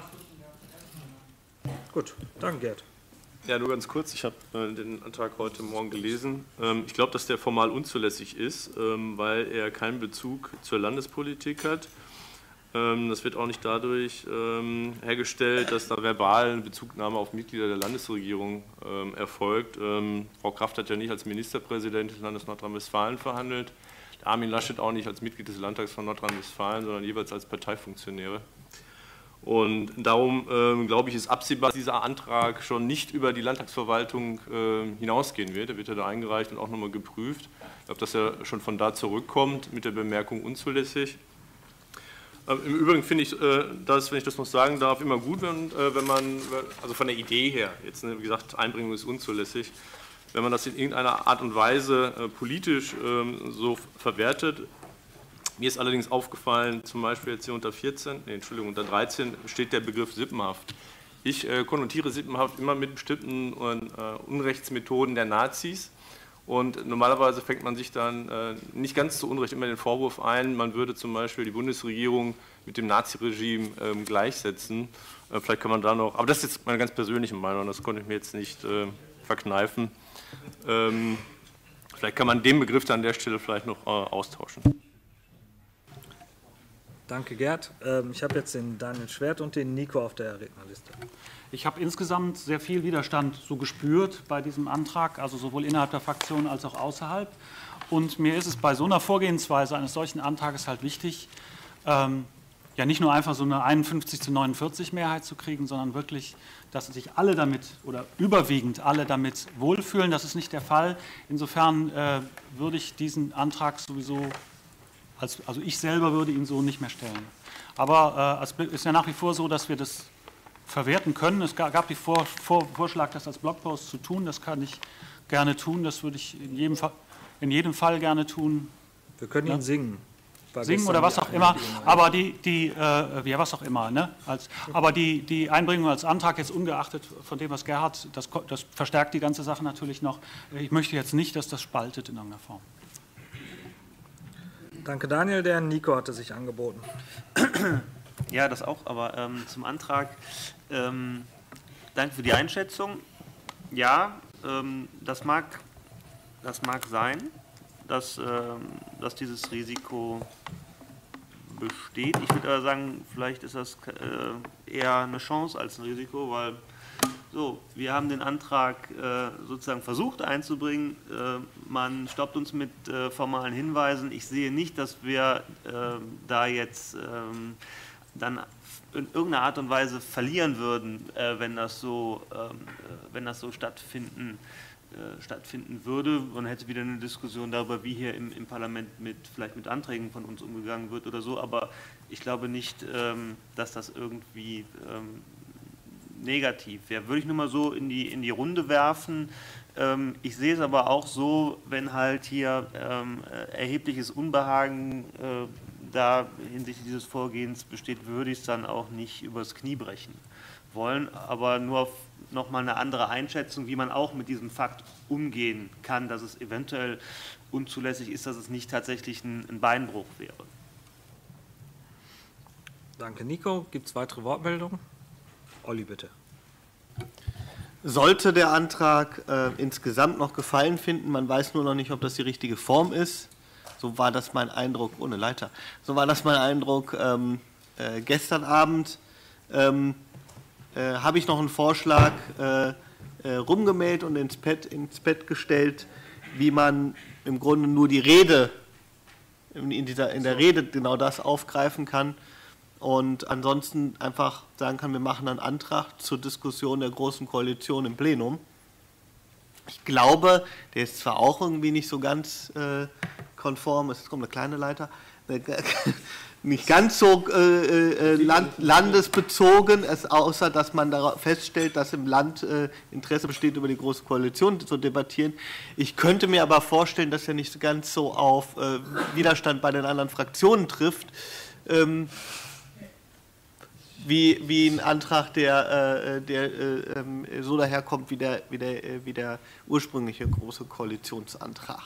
Gut, danke Gerd. Ja, nur ganz kurz. Ich habe den Antrag heute Morgen gelesen. Ich glaube, dass der formal unzulässig ist, weil er keinen Bezug zur Landespolitik hat. Das wird auch nicht dadurch hergestellt, dass da verbal eine Bezugnahme auf Mitglieder der Landesregierung erfolgt. Frau Kraft hat ja nicht als Ministerpräsidentin des Landes Nordrhein-Westfalen verhandelt. Armin Laschet auch nicht als Mitglied des Landtags von Nordrhein-Westfalen, sondern jeweils als Parteifunktionäre. Und darum, glaube ich, ist absehbar, dass dieser Antrag schon nicht über die Landtagsverwaltung hinausgehen wird. Der wird ja da eingereicht und auch nochmal geprüft. Ich glaube, dass er schon von da zurückkommt mit der Bemerkung unzulässig. Im Übrigen finde ich das, wenn ich das noch sagen darf, immer gut, wenn man, also von der Idee her, jetzt wie gesagt, Einbringung ist unzulässig, wenn man das in irgendeiner Art und Weise politisch so verwertet. Mir ist allerdings aufgefallen, zum Beispiel jetzt hier unter 13 steht der Begriff sippenhaft. Ich konnotiere sippenhaft immer mit bestimmten Unrechtsmethoden der Nazis. Und normalerweise fängt man sich dann nicht ganz zu Unrecht immer den Vorwurf ein, man würde zum Beispiel die Bundesregierung mit dem Naziregime gleichsetzen. Vielleicht kann man da noch, aber das ist jetzt meine ganz persönliche Meinung, das konnte ich mir jetzt nicht verkneifen. Vielleicht kann man den Begriff dann an der Stelle vielleicht noch austauschen. Danke, Gerd. Ich habe jetzt den Daniel Schwert und den Nico auf der Rednerliste. Ich habe insgesamt sehr viel Widerstand so gespürt bei diesem Antrag, also sowohl innerhalb der Fraktion als auch außerhalb. Und mir ist es bei so einer Vorgehensweise eines solchen Antrages halt wichtig, ja nicht nur einfach so eine 51:49 Mehrheit zu kriegen, sondern wirklich, dass sich alle damit oder überwiegend alle damit wohlfühlen. Das ist nicht der Fall. Insofern würde ich diesen Antrag sowieso, also ich selber würde ihn so nicht mehr stellen. Aber es ist ja nach wie vor so, dass wir das verwerten können. Es gab den Vorschlag, das als Blogpost zu tun. Das kann ich gerne tun. Das würde ich in jedem Fall gerne tun. Wir können ihn singen. Singen oder was auch immer. Aber ja, was auch immer. Ne? Aber die Einbringung als Antrag, jetzt ungeachtet von dem, was Gerhard, das verstärkt die ganze Sache natürlich noch. Ich möchte jetzt nicht, dass das spaltet in irgendeiner Form. Danke, Daniel. Der Nico hatte sich angeboten. Ja, das auch, aber zum Antrag, danke für die Einschätzung. Ja, das mag sein, dass dieses Risiko besteht. Ich würde aber sagen, vielleicht ist das eher eine Chance als ein Risiko, weil so, wir haben den Antrag sozusagen versucht einzubringen. Man stoppt uns mit formalen Hinweisen. Ich sehe nicht, dass wir da jetzt dann in irgendeiner Art und Weise verlieren würden, wenn das so stattfinden würde. Man hätte wieder eine Diskussion darüber, wie hier im Parlament vielleicht mit Anträgen von uns umgegangen wird oder so, aber ich glaube nicht, dass das irgendwie negativ wäre. Würde ich nur mal so in die Runde werfen. Ich sehe es aber auch so, wenn halt hier erhebliches Unbehagen da hinsichtlich dieses Vorgehens besteht, würde ich es dann auch nicht übers Knie brechen wollen, aber nur nochmal eine andere Einschätzung, wie man auch mit diesem Fakt umgehen kann, dass es eventuell unzulässig ist, dass es nicht tatsächlich ein Beinbruch wäre. Danke, Nico. Gibt es weitere Wortmeldungen? Olli, bitte. Sollte der Antrag insgesamt noch Gefallen finden, man weiß nur noch nicht, ob das die richtige Form ist, so war das mein Eindruck, ohne Leiter, so war das mein Eindruck gestern Abend, habe ich noch einen Vorschlag rumgemailt und ins Pad gestellt, wie man im Grunde nur die Rede, in der Rede genau das aufgreifen kann und ansonsten einfach sagen kann, wir machen einen Antrag zur Diskussion der Großen Koalition im Plenum. Ich glaube, der ist zwar auch irgendwie nicht so ganz konform, es kommt eine kleine Leiter, nicht ganz so landesbezogen, außer dass man darauf feststellt, dass im Land Interesse besteht, über die Große Koalition zu debattieren. Ich könnte mir aber vorstellen, dass er nicht ganz so auf Widerstand bei den anderen Fraktionen trifft, wie ein Antrag, der so daherkommt wie der ursprüngliche Große Koalitionsantrag.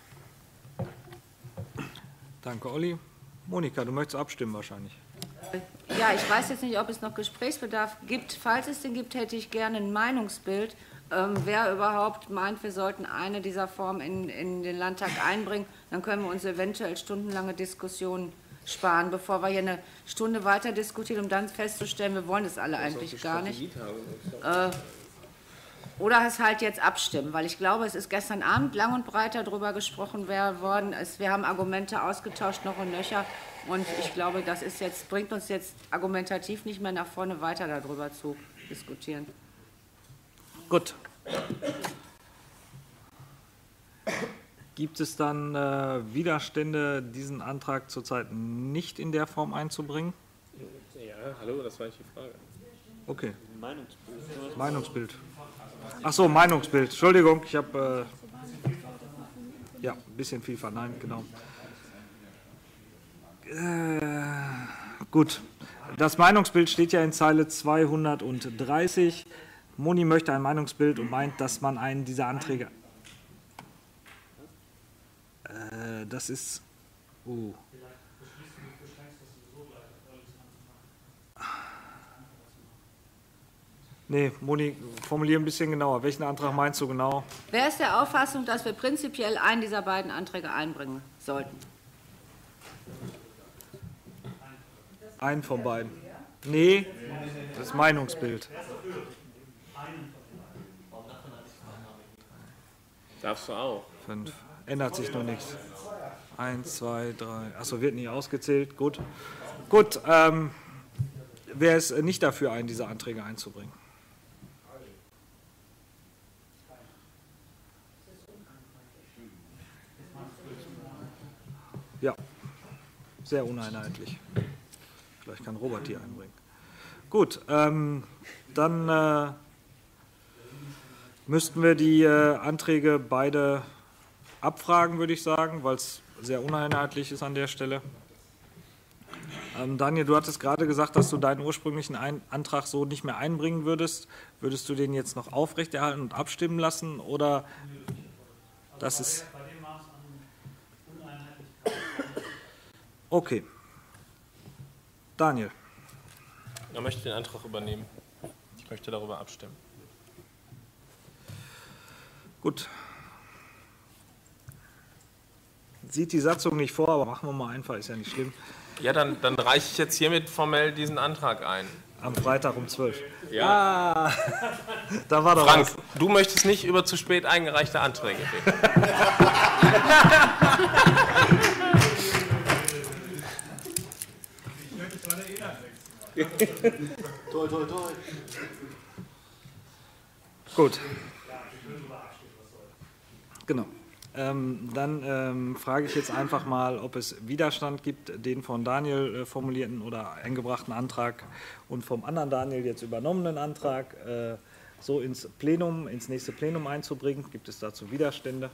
Danke, Olli. Monika, du möchtest abstimmen wahrscheinlich. Ja, ich weiß jetzt nicht, ob es noch Gesprächsbedarf gibt. Falls es den gibt, hätte ich gerne ein Meinungsbild, wer überhaupt meint, wir sollten eine dieser Formen in den Landtag einbringen. Dann können wir uns eventuell stundenlange Diskussionen sparen, bevor wir hier eine Stunde weiter diskutieren, um dann festzustellen, wir wollen das alle eigentlich gar nicht. Oder es halt jetzt abstimmen, weil ich glaube, es ist gestern Abend lang und breit darüber gesprochen worden. Wir haben Argumente ausgetauscht, noch und nöcher. Und ich glaube, das ist jetzt, bringt uns jetzt argumentativ nicht mehr nach vorne weiter, darüber zu diskutieren. Gut. Gibt es dann Widerstände, diesen Antrag zurzeit nicht in der Form einzubringen? Ja, hallo, das war nicht die Frage. Okay. Meinungsbild. Meinungsbild. Ach so, Meinungsbild. Entschuldigung, ich habe ja, ein bisschen viel verneint, genau. Gut. Das Meinungsbild steht ja in Zeile 230. Moni möchte ein Meinungsbild und meint, dass man einen dieser Anträge... das ist... Nee, Moni, formuliere ein bisschen genauer. Welchen Antrag meinst du genau? Wer ist der Auffassung, dass wir prinzipiell einen dieser beiden Anträge einbringen sollten? Einen von beiden. Nee, das Meinungsbild. Darfst du auch. 5. Ändert sich noch nichts. 1, 2, 3. Achso, wird nicht ausgezählt. Gut. Gut, wer ist nicht dafür, einen dieser Anträge einzubringen? Ja, sehr uneinheitlich. Vielleicht kann Robert die einbringen. Gut, dann müssten wir die Anträge beide abfragen, würde ich sagen, weil es sehr uneinheitlich ist an der Stelle. Daniel, du hattest gerade gesagt, dass du deinen ursprünglichen Antrag so nicht mehr einbringen würdest. Würdest du den jetzt noch aufrechterhalten und abstimmen lassen? Oder das ist... Okay. Daniel. Ich möchte den Antrag übernehmen. Ich möchte darüber abstimmen. Gut. Sieht die Satzung nicht vor, aber machen wir mal einfach, ist ja nicht schlimm. Ja, dann reiche ich jetzt hiermit formell diesen Antrag ein. Am Freitag um 12. Ja. Da war doch Frank, was. du möchtest nicht über zu spät eingereichte Anträge reden. Toi, toi, toi. Gut. Genau. Dann frage ich jetzt einfach mal, ob es Widerstand gibt, den von Daniel formulierten oder eingebrachten Antrag und vom anderen Daniel jetzt übernommenen Antrag so ins Plenum, ins nächste Plenum einzubringen. Gibt es dazu Widerstände?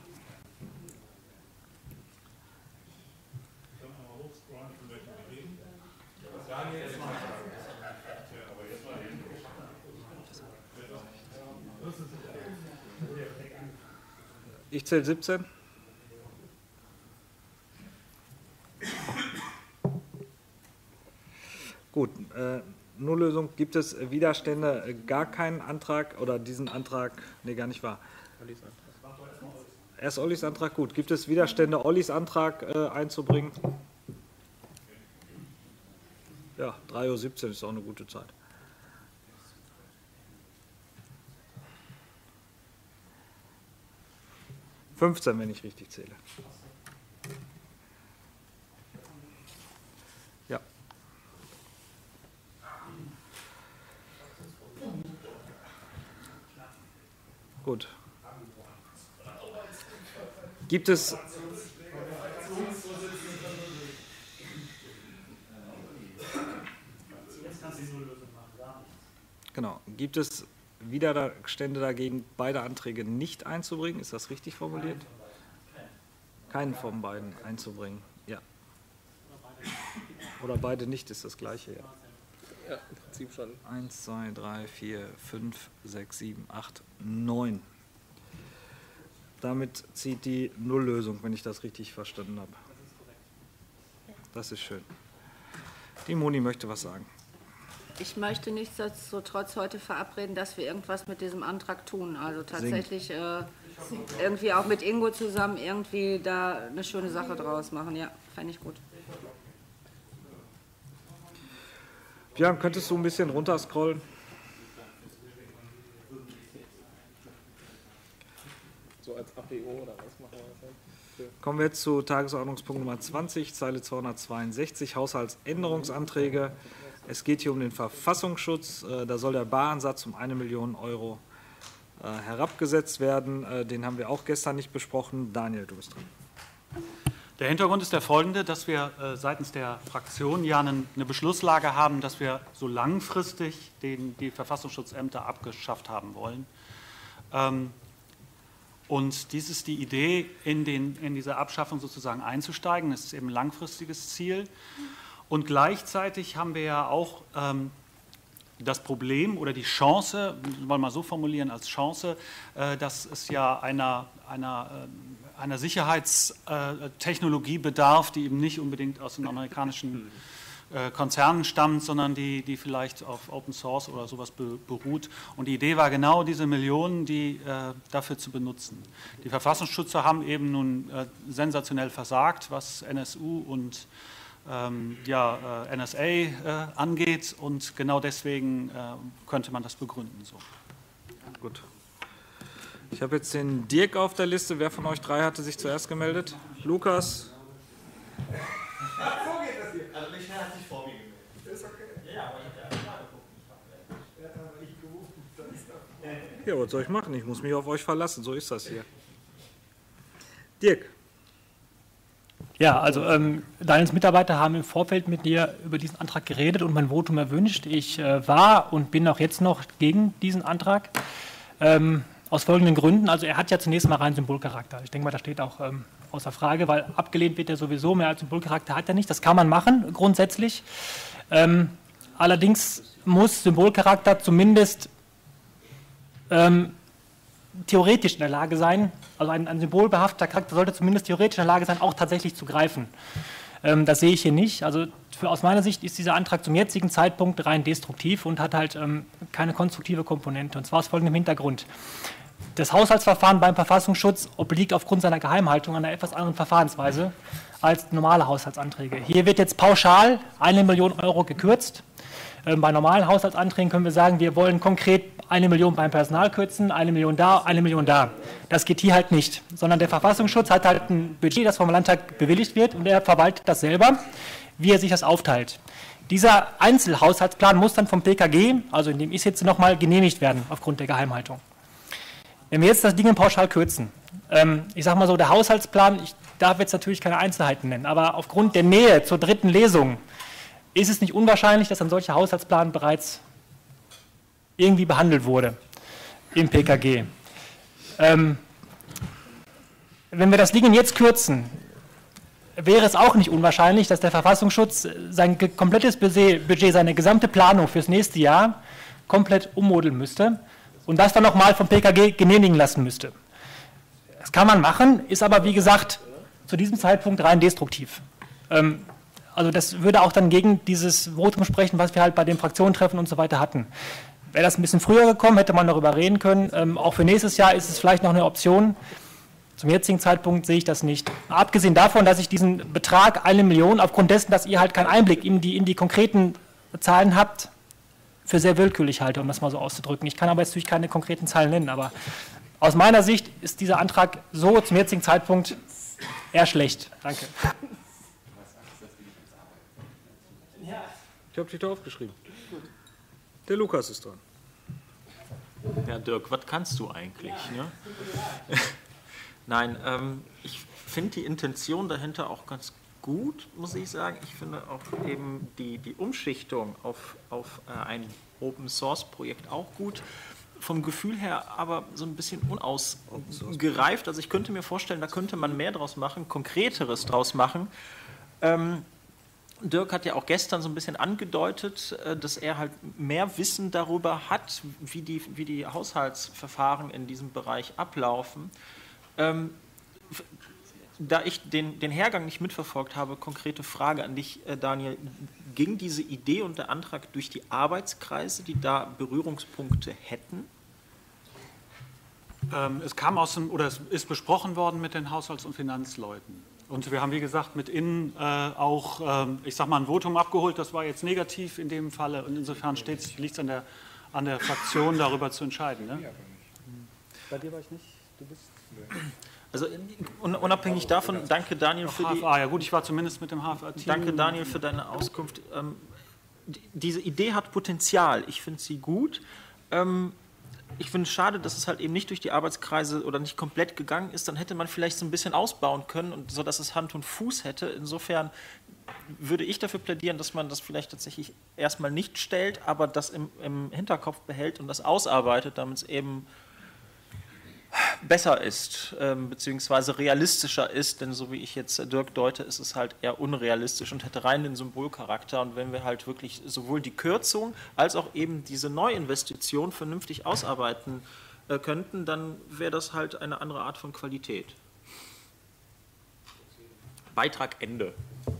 Ich zähle 17. Gut, Nulllösung. Gibt es Widerstände? Gar keinen Antrag oder diesen Antrag? Nee, gar nicht wahr. Erst Ollis Antrag, gut. Gibt es Widerstände, Ollis Antrag einzubringen? Ja, 3:17 Uhr ist auch eine gute Zeit. (15), wenn ich richtig zähle. Ja. Gut. Gibt es... Genau. Gibt es Widerstände dagegen, beide Anträge nicht einzubringen? Ist das richtig formuliert? Keinen von beiden einzubringen, ja. Oder beide nicht, ist das Gleiche, ja. Ja, im Prinzip schon. 1, 2, 3, 4, 5, 6, 7, 8, 9. Damit zieht die Nulllösung, wenn ich das richtig verstanden habe. Das ist schön. Die Moni möchte was sagen. Ich möchte nichtsdestotrotz heute verabreden, dass wir irgendwas mit diesem Antrag tun. Also tatsächlich irgendwie auch mit Ingo zusammen irgendwie da eine schöne Sache draus machen. Ja, fände ich gut. Björn, könntest du ein bisschen runterscrollen? so als APO oder was machen wir das halt? Kommen wir jetzt zu Tagesordnungspunkt Nummer 20, Zeile 262, Haushaltsänderungsanträge. Es geht hier um den Verfassungsschutz. Da soll der Baransatz um 1 Million Euro herabgesetzt werden. Den haben wir auch gestern nicht besprochen. Daniel, du bist dran. Der Hintergrund ist der folgende, dass wir seitens der Fraktion ja eine Beschlusslage haben, dass wir so langfristig die Verfassungsschutzämter abgeschafft haben wollen. Und dies ist die Idee, in diese Abschaffung sozusagen einzusteigen. Das ist eben ein langfristiges Ziel. Und gleichzeitig haben wir ja auch das Problem oder die Chance, wollen wir mal so formulieren, als Chance, dass es ja einer Sicherheitstechnologie bedarf, die eben nicht unbedingt aus den amerikanischen Konzernen stammt, sondern die vielleicht auf Open Source oder sowas beruht. Und die Idee war genau, diese Millionen, die dafür zu benutzen. Die Verfassungsschützer haben eben nun sensationell versagt, was NSU und NSA angeht, und genau deswegen könnte man das begründen. So. Gut. Ich habe jetzt den Dirk auf der Liste. Wer von euch drei hatte sich zuerst gemeldet? Lukas? So geht das hier. Also nicht schnell hat sich vor mir gemeldet. Ist okay. Ja, aber ich habe ja gerade geguckt. Ja, was soll ich machen? Ich muss mich auf euch verlassen. So ist das hier. Dirk? Ja, also Daniels Mitarbeiter haben im Vorfeld mit dir über diesen Antrag geredet und mein Votum erwünscht. Ich war und bin auch jetzt noch gegen diesen Antrag. Aus folgenden Gründen. Also er hat ja zunächst mal rein Symbolcharakter. Ich denke mal, das steht auch außer Frage, weil abgelehnt wird er sowieso, mehr als Symbolcharakter hat er nicht. Das kann man machen, grundsätzlich. Allerdings muss Symbolcharakter zumindest theoretisch in der Lage sein, also ein symbolbehafteter Charakter sollte zumindest theoretisch in der Lage sein, auch tatsächlich zu greifen. Das sehe ich hier nicht. Also aus meiner Sicht ist dieser Antrag zum jetzigen Zeitpunkt rein destruktiv und hat halt keine konstruktive Komponente. Und zwar aus folgendem Hintergrund. Das Haushaltsverfahren beim Verfassungsschutz obliegt aufgrund seiner Geheimhaltung einer etwas anderen Verfahrensweise als normale Haushaltsanträge. Hier wird jetzt pauschal 1 Million Euro gekürzt. Bei normalen Haushaltsanträgen können wir sagen, wir wollen konkret 1 Million beim Personal kürzen, 1 Million da, 1 Million da. Das geht hier halt nicht, sondern der Verfassungsschutz hat halt ein Budget, das vom Landtag bewilligt wird, und er verwaltet das selber, wie er sich das aufteilt. Dieser Einzelhaushaltsplan muss dann vom PKG, also in dem ich sitze, nochmal genehmigt werden aufgrund der Geheimhaltung. Wenn wir jetzt das Ding pauschal kürzen, ich sage mal so, der Haushaltsplan, ich darf jetzt natürlich keine Einzelheiten nennen, aber aufgrund der Nähe zur dritten Lesung ist es nicht unwahrscheinlich, dass ein solcher Haushaltsplan bereits irgendwie behandelt wurde im PKG. Wenn wir das Ding jetzt kürzen, wäre es auch nicht unwahrscheinlich, dass der Verfassungsschutz sein komplettes Budget, seine gesamte Planung fürs nächste Jahr komplett ummodeln müsste und das dann nochmal vom PKG genehmigen lassen müsste. Das kann man machen, ist aber, wie gesagt, zu diesem Zeitpunkt rein destruktiv. Also das würde auch dann gegen dieses Votum sprechen, was wir halt bei den Fraktionentreffen und so weiter hatten. Wäre das ein bisschen früher gekommen, hätte man darüber reden können. Auch für nächstes Jahr ist es vielleicht noch eine Option. Zum jetzigen Zeitpunkt sehe ich das nicht. Abgesehen davon, dass ich diesen Betrag, 1 Million, aufgrund dessen, dass ihr halt keinen Einblick in die konkreten Zahlen habt, für sehr willkürlich halte, um das mal so auszudrücken. Ich kann aber jetzt natürlich keine konkreten Zahlen nennen, aber aus meiner Sicht ist dieser Antrag so zum jetzigen Zeitpunkt eher schlecht. Danke. Ich habe dich da aufgeschrieben. Der Lukas ist dran. Ja, Dirk, was kannst du eigentlich? Ne? Nein, ich finde die Intention dahinter auch ganz gut, muss ich sagen. Ich finde auch eben die Umschichtung auf ein Open-Source-Projekt auch gut. Vom Gefühl her aber so ein bisschen unausgereift. Also ich könnte mir vorstellen, da könnte man mehr draus machen, Konkreteres draus machen. Dirk hat ja auch gestern so ein bisschen angedeutet, dass er halt mehr Wissen darüber hat, wie die Haushaltsverfahren in diesem Bereich ablaufen. Da ich den Hergang nicht mitverfolgt habe, konkrete Frage an dich, Daniel. Ging diese Idee und der Antrag durch die Arbeitskreise, die da Berührungspunkte hätten? Es kam es ist besprochen worden mit den Haushalts- und Finanzleuten. Und wir haben, wie gesagt, mit Ihnen auch, ich sage mal, ein Votum abgeholt. Das war jetzt negativ in dem Falle. Und insofern liegt es an der Fraktion, darüber zu entscheiden. Ne? Bei dir war ich nicht du bist. Also unabhängig davon, danke Daniel für die... HFA, ja gut, ich war zumindest mit dem HFA-Team. Danke Daniel für deine Auskunft. Diese Idee hat Potenzial, ich finde sie gut. Ich finde es schade, dass es halt eben nicht durch die Arbeitskreise oder nicht komplett gegangen ist. Dann hätte man vielleicht so ein bisschen ausbauen können, und so dass es Hand und Fuß hätte. Insofern würde ich dafür plädieren, dass man das vielleicht tatsächlich erstmal nicht stellt, aber das im Hinterkopf behält und das ausarbeitet, damit es eben besser ist, beziehungsweise realistischer ist, denn so wie ich jetzt Dirk deute, ist es halt eher unrealistisch und hätte rein den Symbolcharakter. Und wenn wir halt wirklich sowohl die Kürzung als auch eben diese Neuinvestition vernünftig ausarbeiten könnten, dann wäre das halt eine andere Art von Qualität. Beitrag Ende.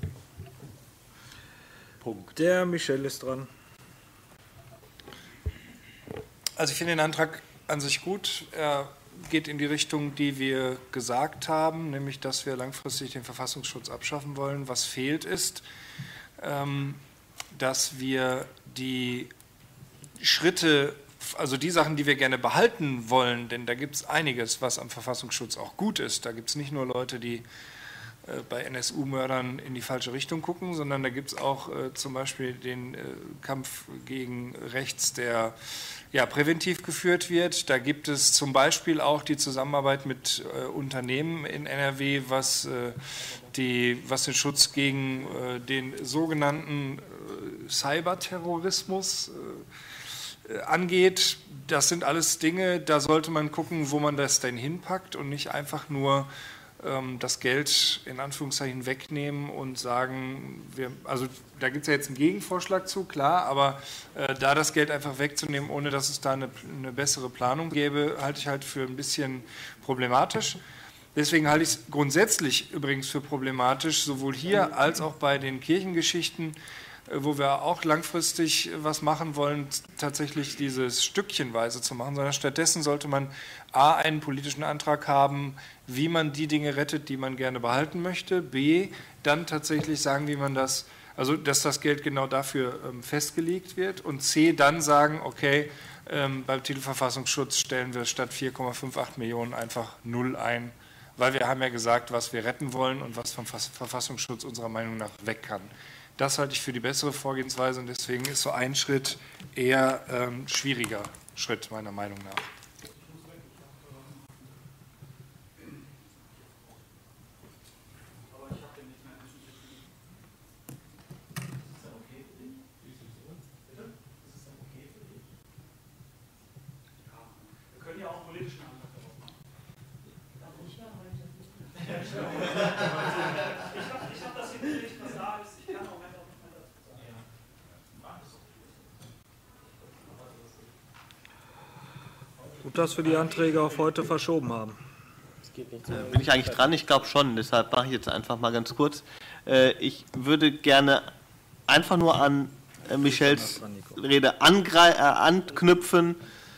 Punkt. Der Michel ist dran. Also ich finde den Antrag an sich gut. Er geht in die Richtung, die wir gesagt haben, nämlich, dass wir langfristig den Verfassungsschutz abschaffen wollen. Was fehlt ist, dass wir die Schritte, also die Sachen, die wir gerne behalten wollen, denn da gibt es einiges, was am Verfassungsschutz auch gut ist. Da gibt es nicht nur Leute, die bei NSU-Mördern in die falsche Richtung gucken, sondern da gibt es auch zum Beispiel den Kampf gegen rechts, der ja präventiv geführt wird. Da gibt es zum Beispiel auch die Zusammenarbeit mit Unternehmen in NRW, was den Schutz gegen den sogenannten Cyberterrorismus angeht. Das sind alles Dinge, da sollte man gucken, wo man das denn hinpackt und nicht einfach nur das Geld in Anführungszeichen wegnehmen und sagen, also da gibt es ja jetzt einen Gegenvorschlag zu, klar, aber da das Geld einfach wegzunehmen, ohne dass es da eine bessere Planung gäbe, halte ich halt für ein bisschen problematisch. Deswegen halte ich es grundsätzlich übrigens für problematisch, sowohl hier als auch bei den Kirchengeschichten, wo wir auch langfristig was machen wollen, tatsächlich dieses stückchenweise zu machen, sondern stattdessen sollte man a, einen politischen Antrag haben, wie man die Dinge rettet, die man gerne behalten möchte, b, dann tatsächlich sagen, wie man das, also dass das Geld genau dafür festgelegt wird, und c, dann sagen, okay, beim Titelverfassungsschutz stellen wir statt 4,58 Millionen einfach 0 ein, weil wir haben ja gesagt, was wir retten wollen und was vom Verfassungsschutz unserer Meinung nach weg kann. Das halte ich für die bessere Vorgehensweise, und deswegen ist so ein Schritt eher schwieriger Schritt, meiner Meinung nach. Wir können ja auch einen politischen Antrag darauf machen. Ich habe das hingekriegt, was da ist. Ich kann auch nicht mehr dazu sagen. Gut, dass wir die Anträge auf heute verschoben haben. Bin ich eigentlich dran? Ich glaube schon, deshalb mache ich jetzt einfach mal ganz kurz. Ich würde gerne einfach nur an Michels Rede anknüpfen.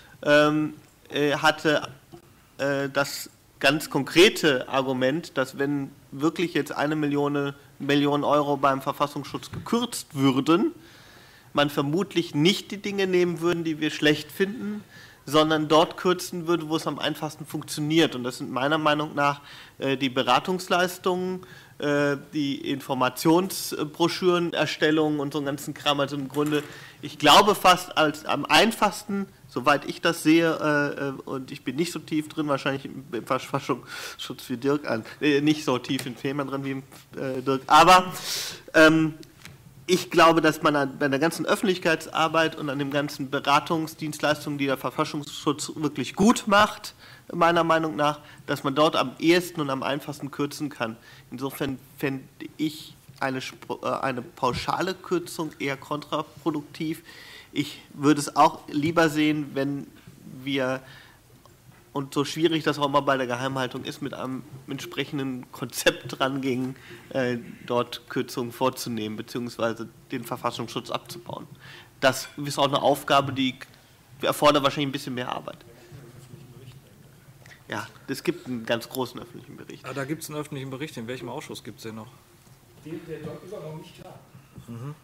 Hatte das ganz konkrete Argument, dass wenn wirklich jetzt 1 Million Euro beim Verfassungsschutz gekürzt würden, man vermutlich nicht die Dinge nehmen würden, die wir schlecht finden, sondern dort kürzen würde, wo es am einfachsten funktioniert. Und das sind meiner Meinung nach die Beratungsleistungen, die Informationsbroschürenerstellung und so einen ganzen Kram. Also im Grunde, ich glaube fast als am einfachsten, soweit ich das sehe, und ich bin nicht so tief drin, wahrscheinlich im Verfassungsschutz wie Dirk, nicht so tief in Fehmarn drin wie Dirk, aber ich glaube, dass man bei der ganzen Öffentlichkeitsarbeit und an den ganzen Beratungsdienstleistungen, die der Verfassungsschutz wirklich gut macht, meiner Meinung nach, dass man dort am ehesten und am einfachsten kürzen kann. Insofern fände ich eine pauschale Kürzung eher kontraproduktiv. Ich würde es auch lieber sehen, wenn wir, und so schwierig das auch immer bei der Geheimhaltung ist, mit einem entsprechenden Konzept rangingen, dort Kürzungen vorzunehmen, beziehungsweise den Verfassungsschutz abzubauen. Das ist auch eine Aufgabe, die erfordert wahrscheinlich ein bisschen mehr Arbeit. Ja, es gibt einen ganz großen öffentlichen Bericht. Ah, da gibt es einen öffentlichen Bericht. In welchem Ausschuss gibt es den noch? Der dort ist aber noch nicht da. Mhm.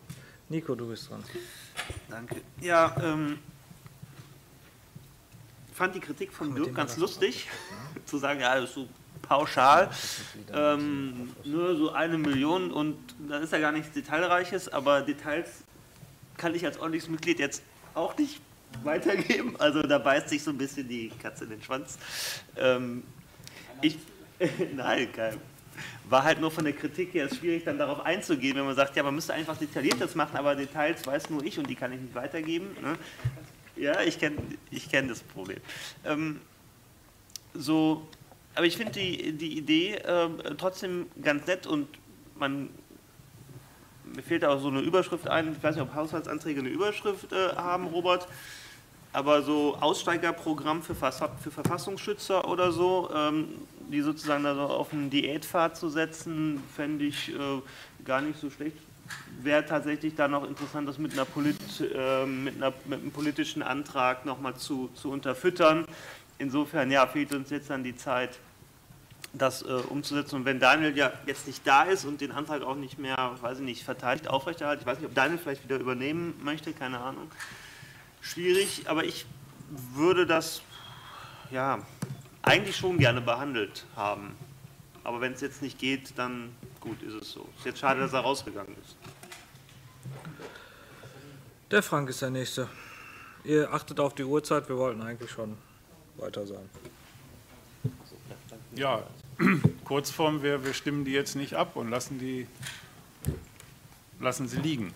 Nico, du bist dran. Danke. Ja, fand die Kritik von Dirk ganz lustig, zu sagen, ja, das ist so pauschal, nur so 1 Million und da ist ja gar nichts Detailreiches, aber Details kann ich als ordentliches Mitglied jetzt auch nicht weitergeben, also da beißt sich so ein bisschen die Katze in den Schwanz. Nein, war halt nur von der Kritik her schwierig, dann darauf einzugehen, wenn man sagt, ja, man müsste einfach Detailliertes machen, aber Details weiß nur ich und die kann ich nicht weitergeben. Ne? Ja, ich kenn das Problem. Aber ich finde die Idee trotzdem ganz nett und mir fehlt auch so eine Überschrift ein, ich weiß nicht, ob Haushaltsanträge eine Überschrift haben, Robert, aber so Aussteigerprogramm für Verfassungsschützer oder so, die sozusagen da so auf einen Diätpfad zu setzen, fände ich gar nicht so schlecht. Wäre tatsächlich dann auch interessant, das mit einem politischen Antrag nochmal zu unterfüttern. Insofern, ja, fehlt uns jetzt dann die Zeit, das umzusetzen. Und wenn Daniel ja jetzt nicht da ist und den Antrag auch nicht mehr, weiß ich nicht, verteidigt, aufrechterhalten, ich weiß nicht, ob Daniel vielleicht wieder übernehmen möchte, keine Ahnung. Schwierig, aber ich würde das, ja, eigentlich schon gerne behandelt haben. Aber wenn es jetzt nicht geht, dann gut, ist es so. Ist jetzt schade, dass er rausgegangen ist. Der Frank ist der Nächste. Ihr achtet auf die Uhrzeit, wir wollten eigentlich schon weiter sein. Ja, Kurzform, wir stimmen die jetzt nicht ab und lassen sie liegen.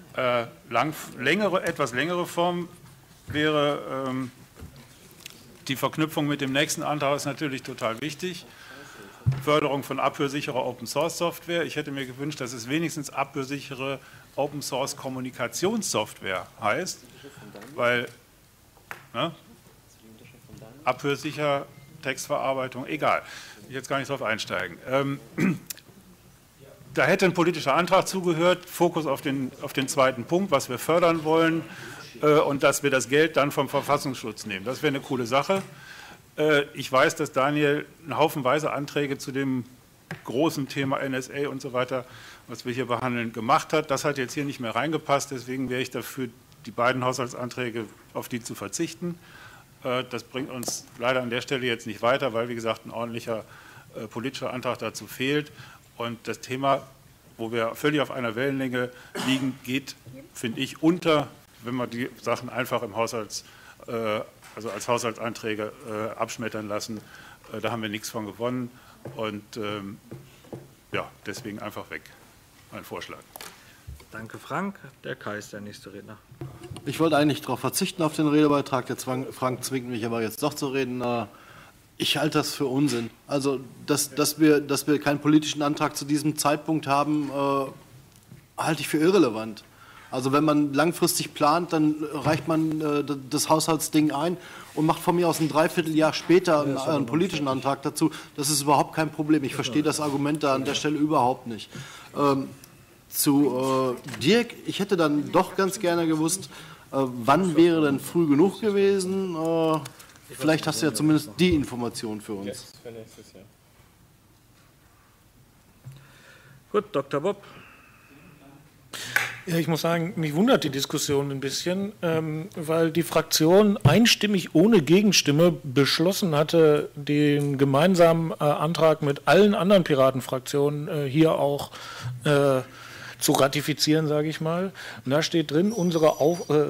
Etwas längere Form wäre die Verknüpfung mit dem nächsten Antrag ist natürlich total wichtig. Förderung von abhörsicherer Open-Source-Software. Ich hätte mir gewünscht, dass es wenigstens abhörsichere Open-Source-Kommunikationssoftware heißt, weil abhörsicher, Textverarbeitung, egal. Ich will jetzt gar nicht darauf einsteigen. Da hätte ein politischer Antrag zugehört, Fokus auf den zweiten Punkt, was wir fördern wollen und dass wir das Geld dann vom Verfassungsschutz nehmen. Das wäre eine coole Sache. Ich weiß, dass Daniel einen Haufenweise Anträge zu dem großen Thema NSA und so weiter, was wir hier behandeln, gemacht hat. Das hat jetzt hier nicht mehr reingepasst, deswegen wäre ich dafür, die beiden Haushaltsanträge auf die zu verzichten. Das bringt uns leider an der Stelle jetzt nicht weiter, weil, wie gesagt, ein ordentlicher politischer Antrag dazu fehlt. Und das Thema, wo wir völlig auf einer Wellenlänge liegen, geht, finde ich, unter, wenn wir die Sachen einfach im also als Haushaltsanträge abschmettern lassen. Da haben wir nichts von gewonnen. Und ja, deswegen einfach weg. Mein Vorschlag. Danke, Frank. Der Kai ist der nächste Redner. Ich wollte eigentlich darauf verzichten auf den Redebeitrag. Der Frank zwingt mich aber jetzt doch zu reden. Ich halte das für Unsinn. Also, dass wir keinen politischen Antrag zu diesem Zeitpunkt haben, halte ich für irrelevant. Also wenn man langfristig plant, dann reicht man das Haushaltsding ein und macht von mir aus ein Dreivierteljahr später einen politischen Antrag dazu. Das ist überhaupt kein Problem. Ich verstehe das Argument da an der Stelle überhaupt nicht. Zu Dirk, ich hätte dann doch ganz gerne gewusst, wann wäre denn früh genug gewesen? Vielleicht hast du ja zumindest die Information für uns. Jetzt für nächstes Jahr. Gut, Dr. Bob. Ja, ich muss sagen, mich wundert die Diskussion ein bisschen, weil die Fraktion einstimmig ohne Gegenstimme beschlossen hatte, den gemeinsamen Antrag mit allen anderen Piratenfraktionen hier auch zu ratifizieren, sage ich mal. Und da steht drin, unserer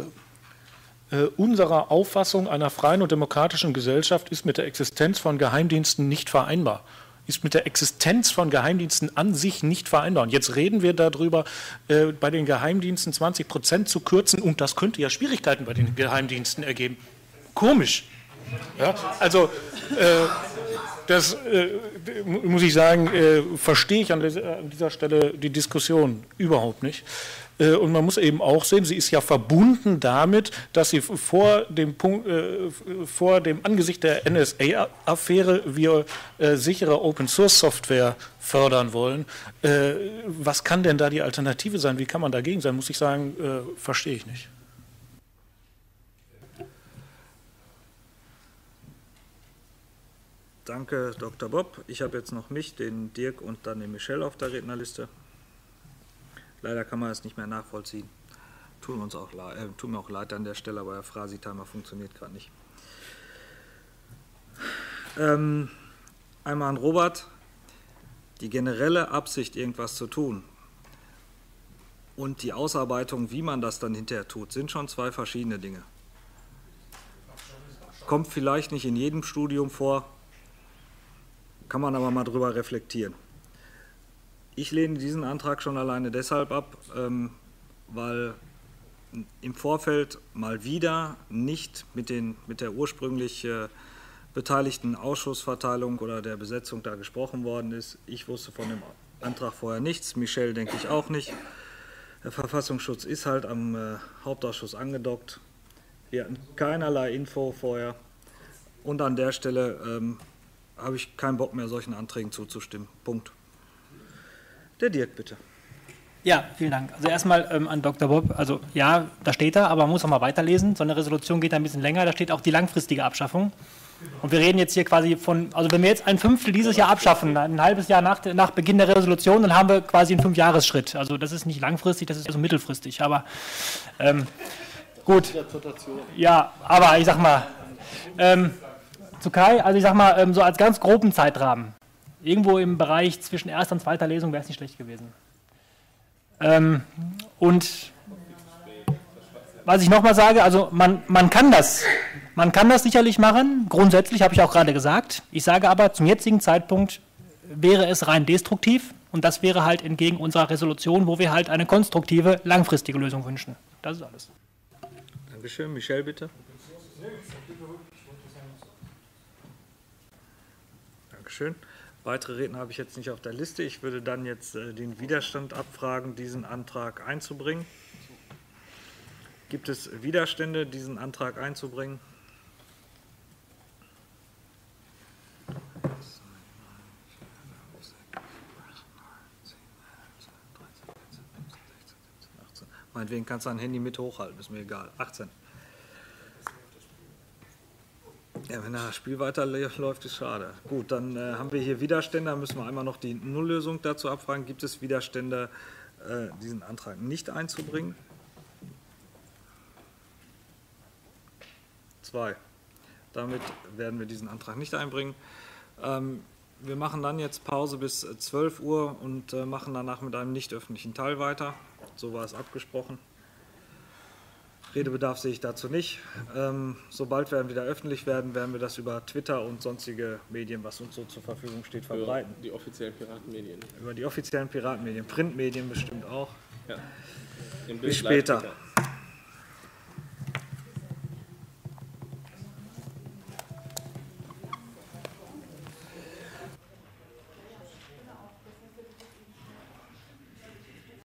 Auffassung einer freien und demokratischen Gesellschaft ist mit der Existenz von Geheimdiensten nicht vereinbar. Ist mit der Existenz von Geheimdiensten an sich nicht vereinbar. Und jetzt reden wir darüber, bei den Geheimdiensten 20% zu kürzen, und das könnte ja Schwierigkeiten bei den Geheimdiensten ergeben. Komisch. Ja, also das muss ich sagen, verstehe ich an dieser Stelle die Diskussion überhaupt nicht. Und man muss eben auch sehen, sie ist ja verbunden damit, dass sie vor dem Angesicht der NSA-Affäre wir sichere Open-Source-Software fördern wollen. Was kann denn da die Alternative sein? Wie kann man dagegen sein? Muss ich sagen, verstehe ich nicht. Danke, Dr. Bob. Ich habe jetzt noch mich, den Dirk und dann den Michel auf der Rednerliste. Leider kann man es nicht mehr nachvollziehen. Tut mir auch leid an der Stelle, aber der Phrasitimer funktioniert gerade nicht. Einmal an Robert. Die generelle Absicht, irgendwas zu tun und die Ausarbeitung, wie man das dann hinterher tut, sind schon zwei verschiedene Dinge. Kommt vielleicht nicht in jedem Studium vor, kann man aber mal drüber reflektieren. Ich lehne diesen Antrag schon alleine deshalb ab, weil im Vorfeld mal wieder nicht mit der ursprünglich beteiligten Ausschussverteilung oder der Besetzung da gesprochen worden ist. Ich wusste von dem Antrag vorher nichts, Michel denke ich auch nicht. Der Verfassungsschutz ist halt am Hauptausschuss angedockt. Wir hatten keinerlei Info vorher und an der Stelle habe ich keinen Bock mehr, solchen Anträgen zuzustimmen. Punkt. Der Dirk, bitte. Ja, vielen Dank. Also erstmal an Dr. Bob, also ja, da steht er, aber man muss auch mal weiterlesen. So eine Resolution geht ein bisschen länger, da steht auch die langfristige Abschaffung. Und wir reden jetzt hier quasi von, also wenn wir jetzt ein Fünftel dieses Jahr abschaffen, ein halbes Jahr nach Beginn der Resolution, dann haben wir quasi einen 5-Jahres-Schritt. Also das ist nicht langfristig, das ist also mittelfristig. Aber gut. Ja, aber ich sag mal, zu Kai, also ich sag mal, so als ganz groben Zeitrahmen, irgendwo im Bereich zwischen erster und zweiter Lesung wäre es nicht schlecht gewesen. Und was ich nochmal sage, also man kann das sicherlich machen, grundsätzlich habe ich auch gerade gesagt. Ich sage aber, zum jetzigen Zeitpunkt wäre es rein destruktiv und das wäre halt entgegen unserer Resolution, wo wir halt eine konstruktive, langfristige Lösung wünschen. Das ist alles. Dankeschön. Michel, bitte. Dankeschön. Weitere Redner habe ich jetzt nicht auf der Liste. Ich würde dann jetzt den Widerstand abfragen, diesen Antrag einzubringen. Gibt es Widerstände, diesen Antrag einzubringen? Meinetwegen kannst du ein Handy mit hochhalten, ist mir egal. 18. Ja, wenn das Spiel weiterläuft, ist schade. Gut, dann haben wir hier Widerstände. Da müssen wir einmal noch die Nulllösung dazu abfragen. Gibt es Widerstände, diesen Antrag nicht einzubringen? 2. Damit werden wir diesen Antrag nicht einbringen. Wir machen dann jetzt Pause bis 12 Uhr und machen danach mit einem nicht öffentlichen Teil weiter. So war es abgesprochen. Redebedarf sehe ich dazu nicht. Sobald wir wieder öffentlich werden, werden wir das über Twitter und sonstige Medien, was uns so zur Verfügung steht, verbreiten. Über die offiziellen Piratenmedien. Über die offiziellen Piratenmedien, Printmedien bestimmt auch. Ja. Bis später.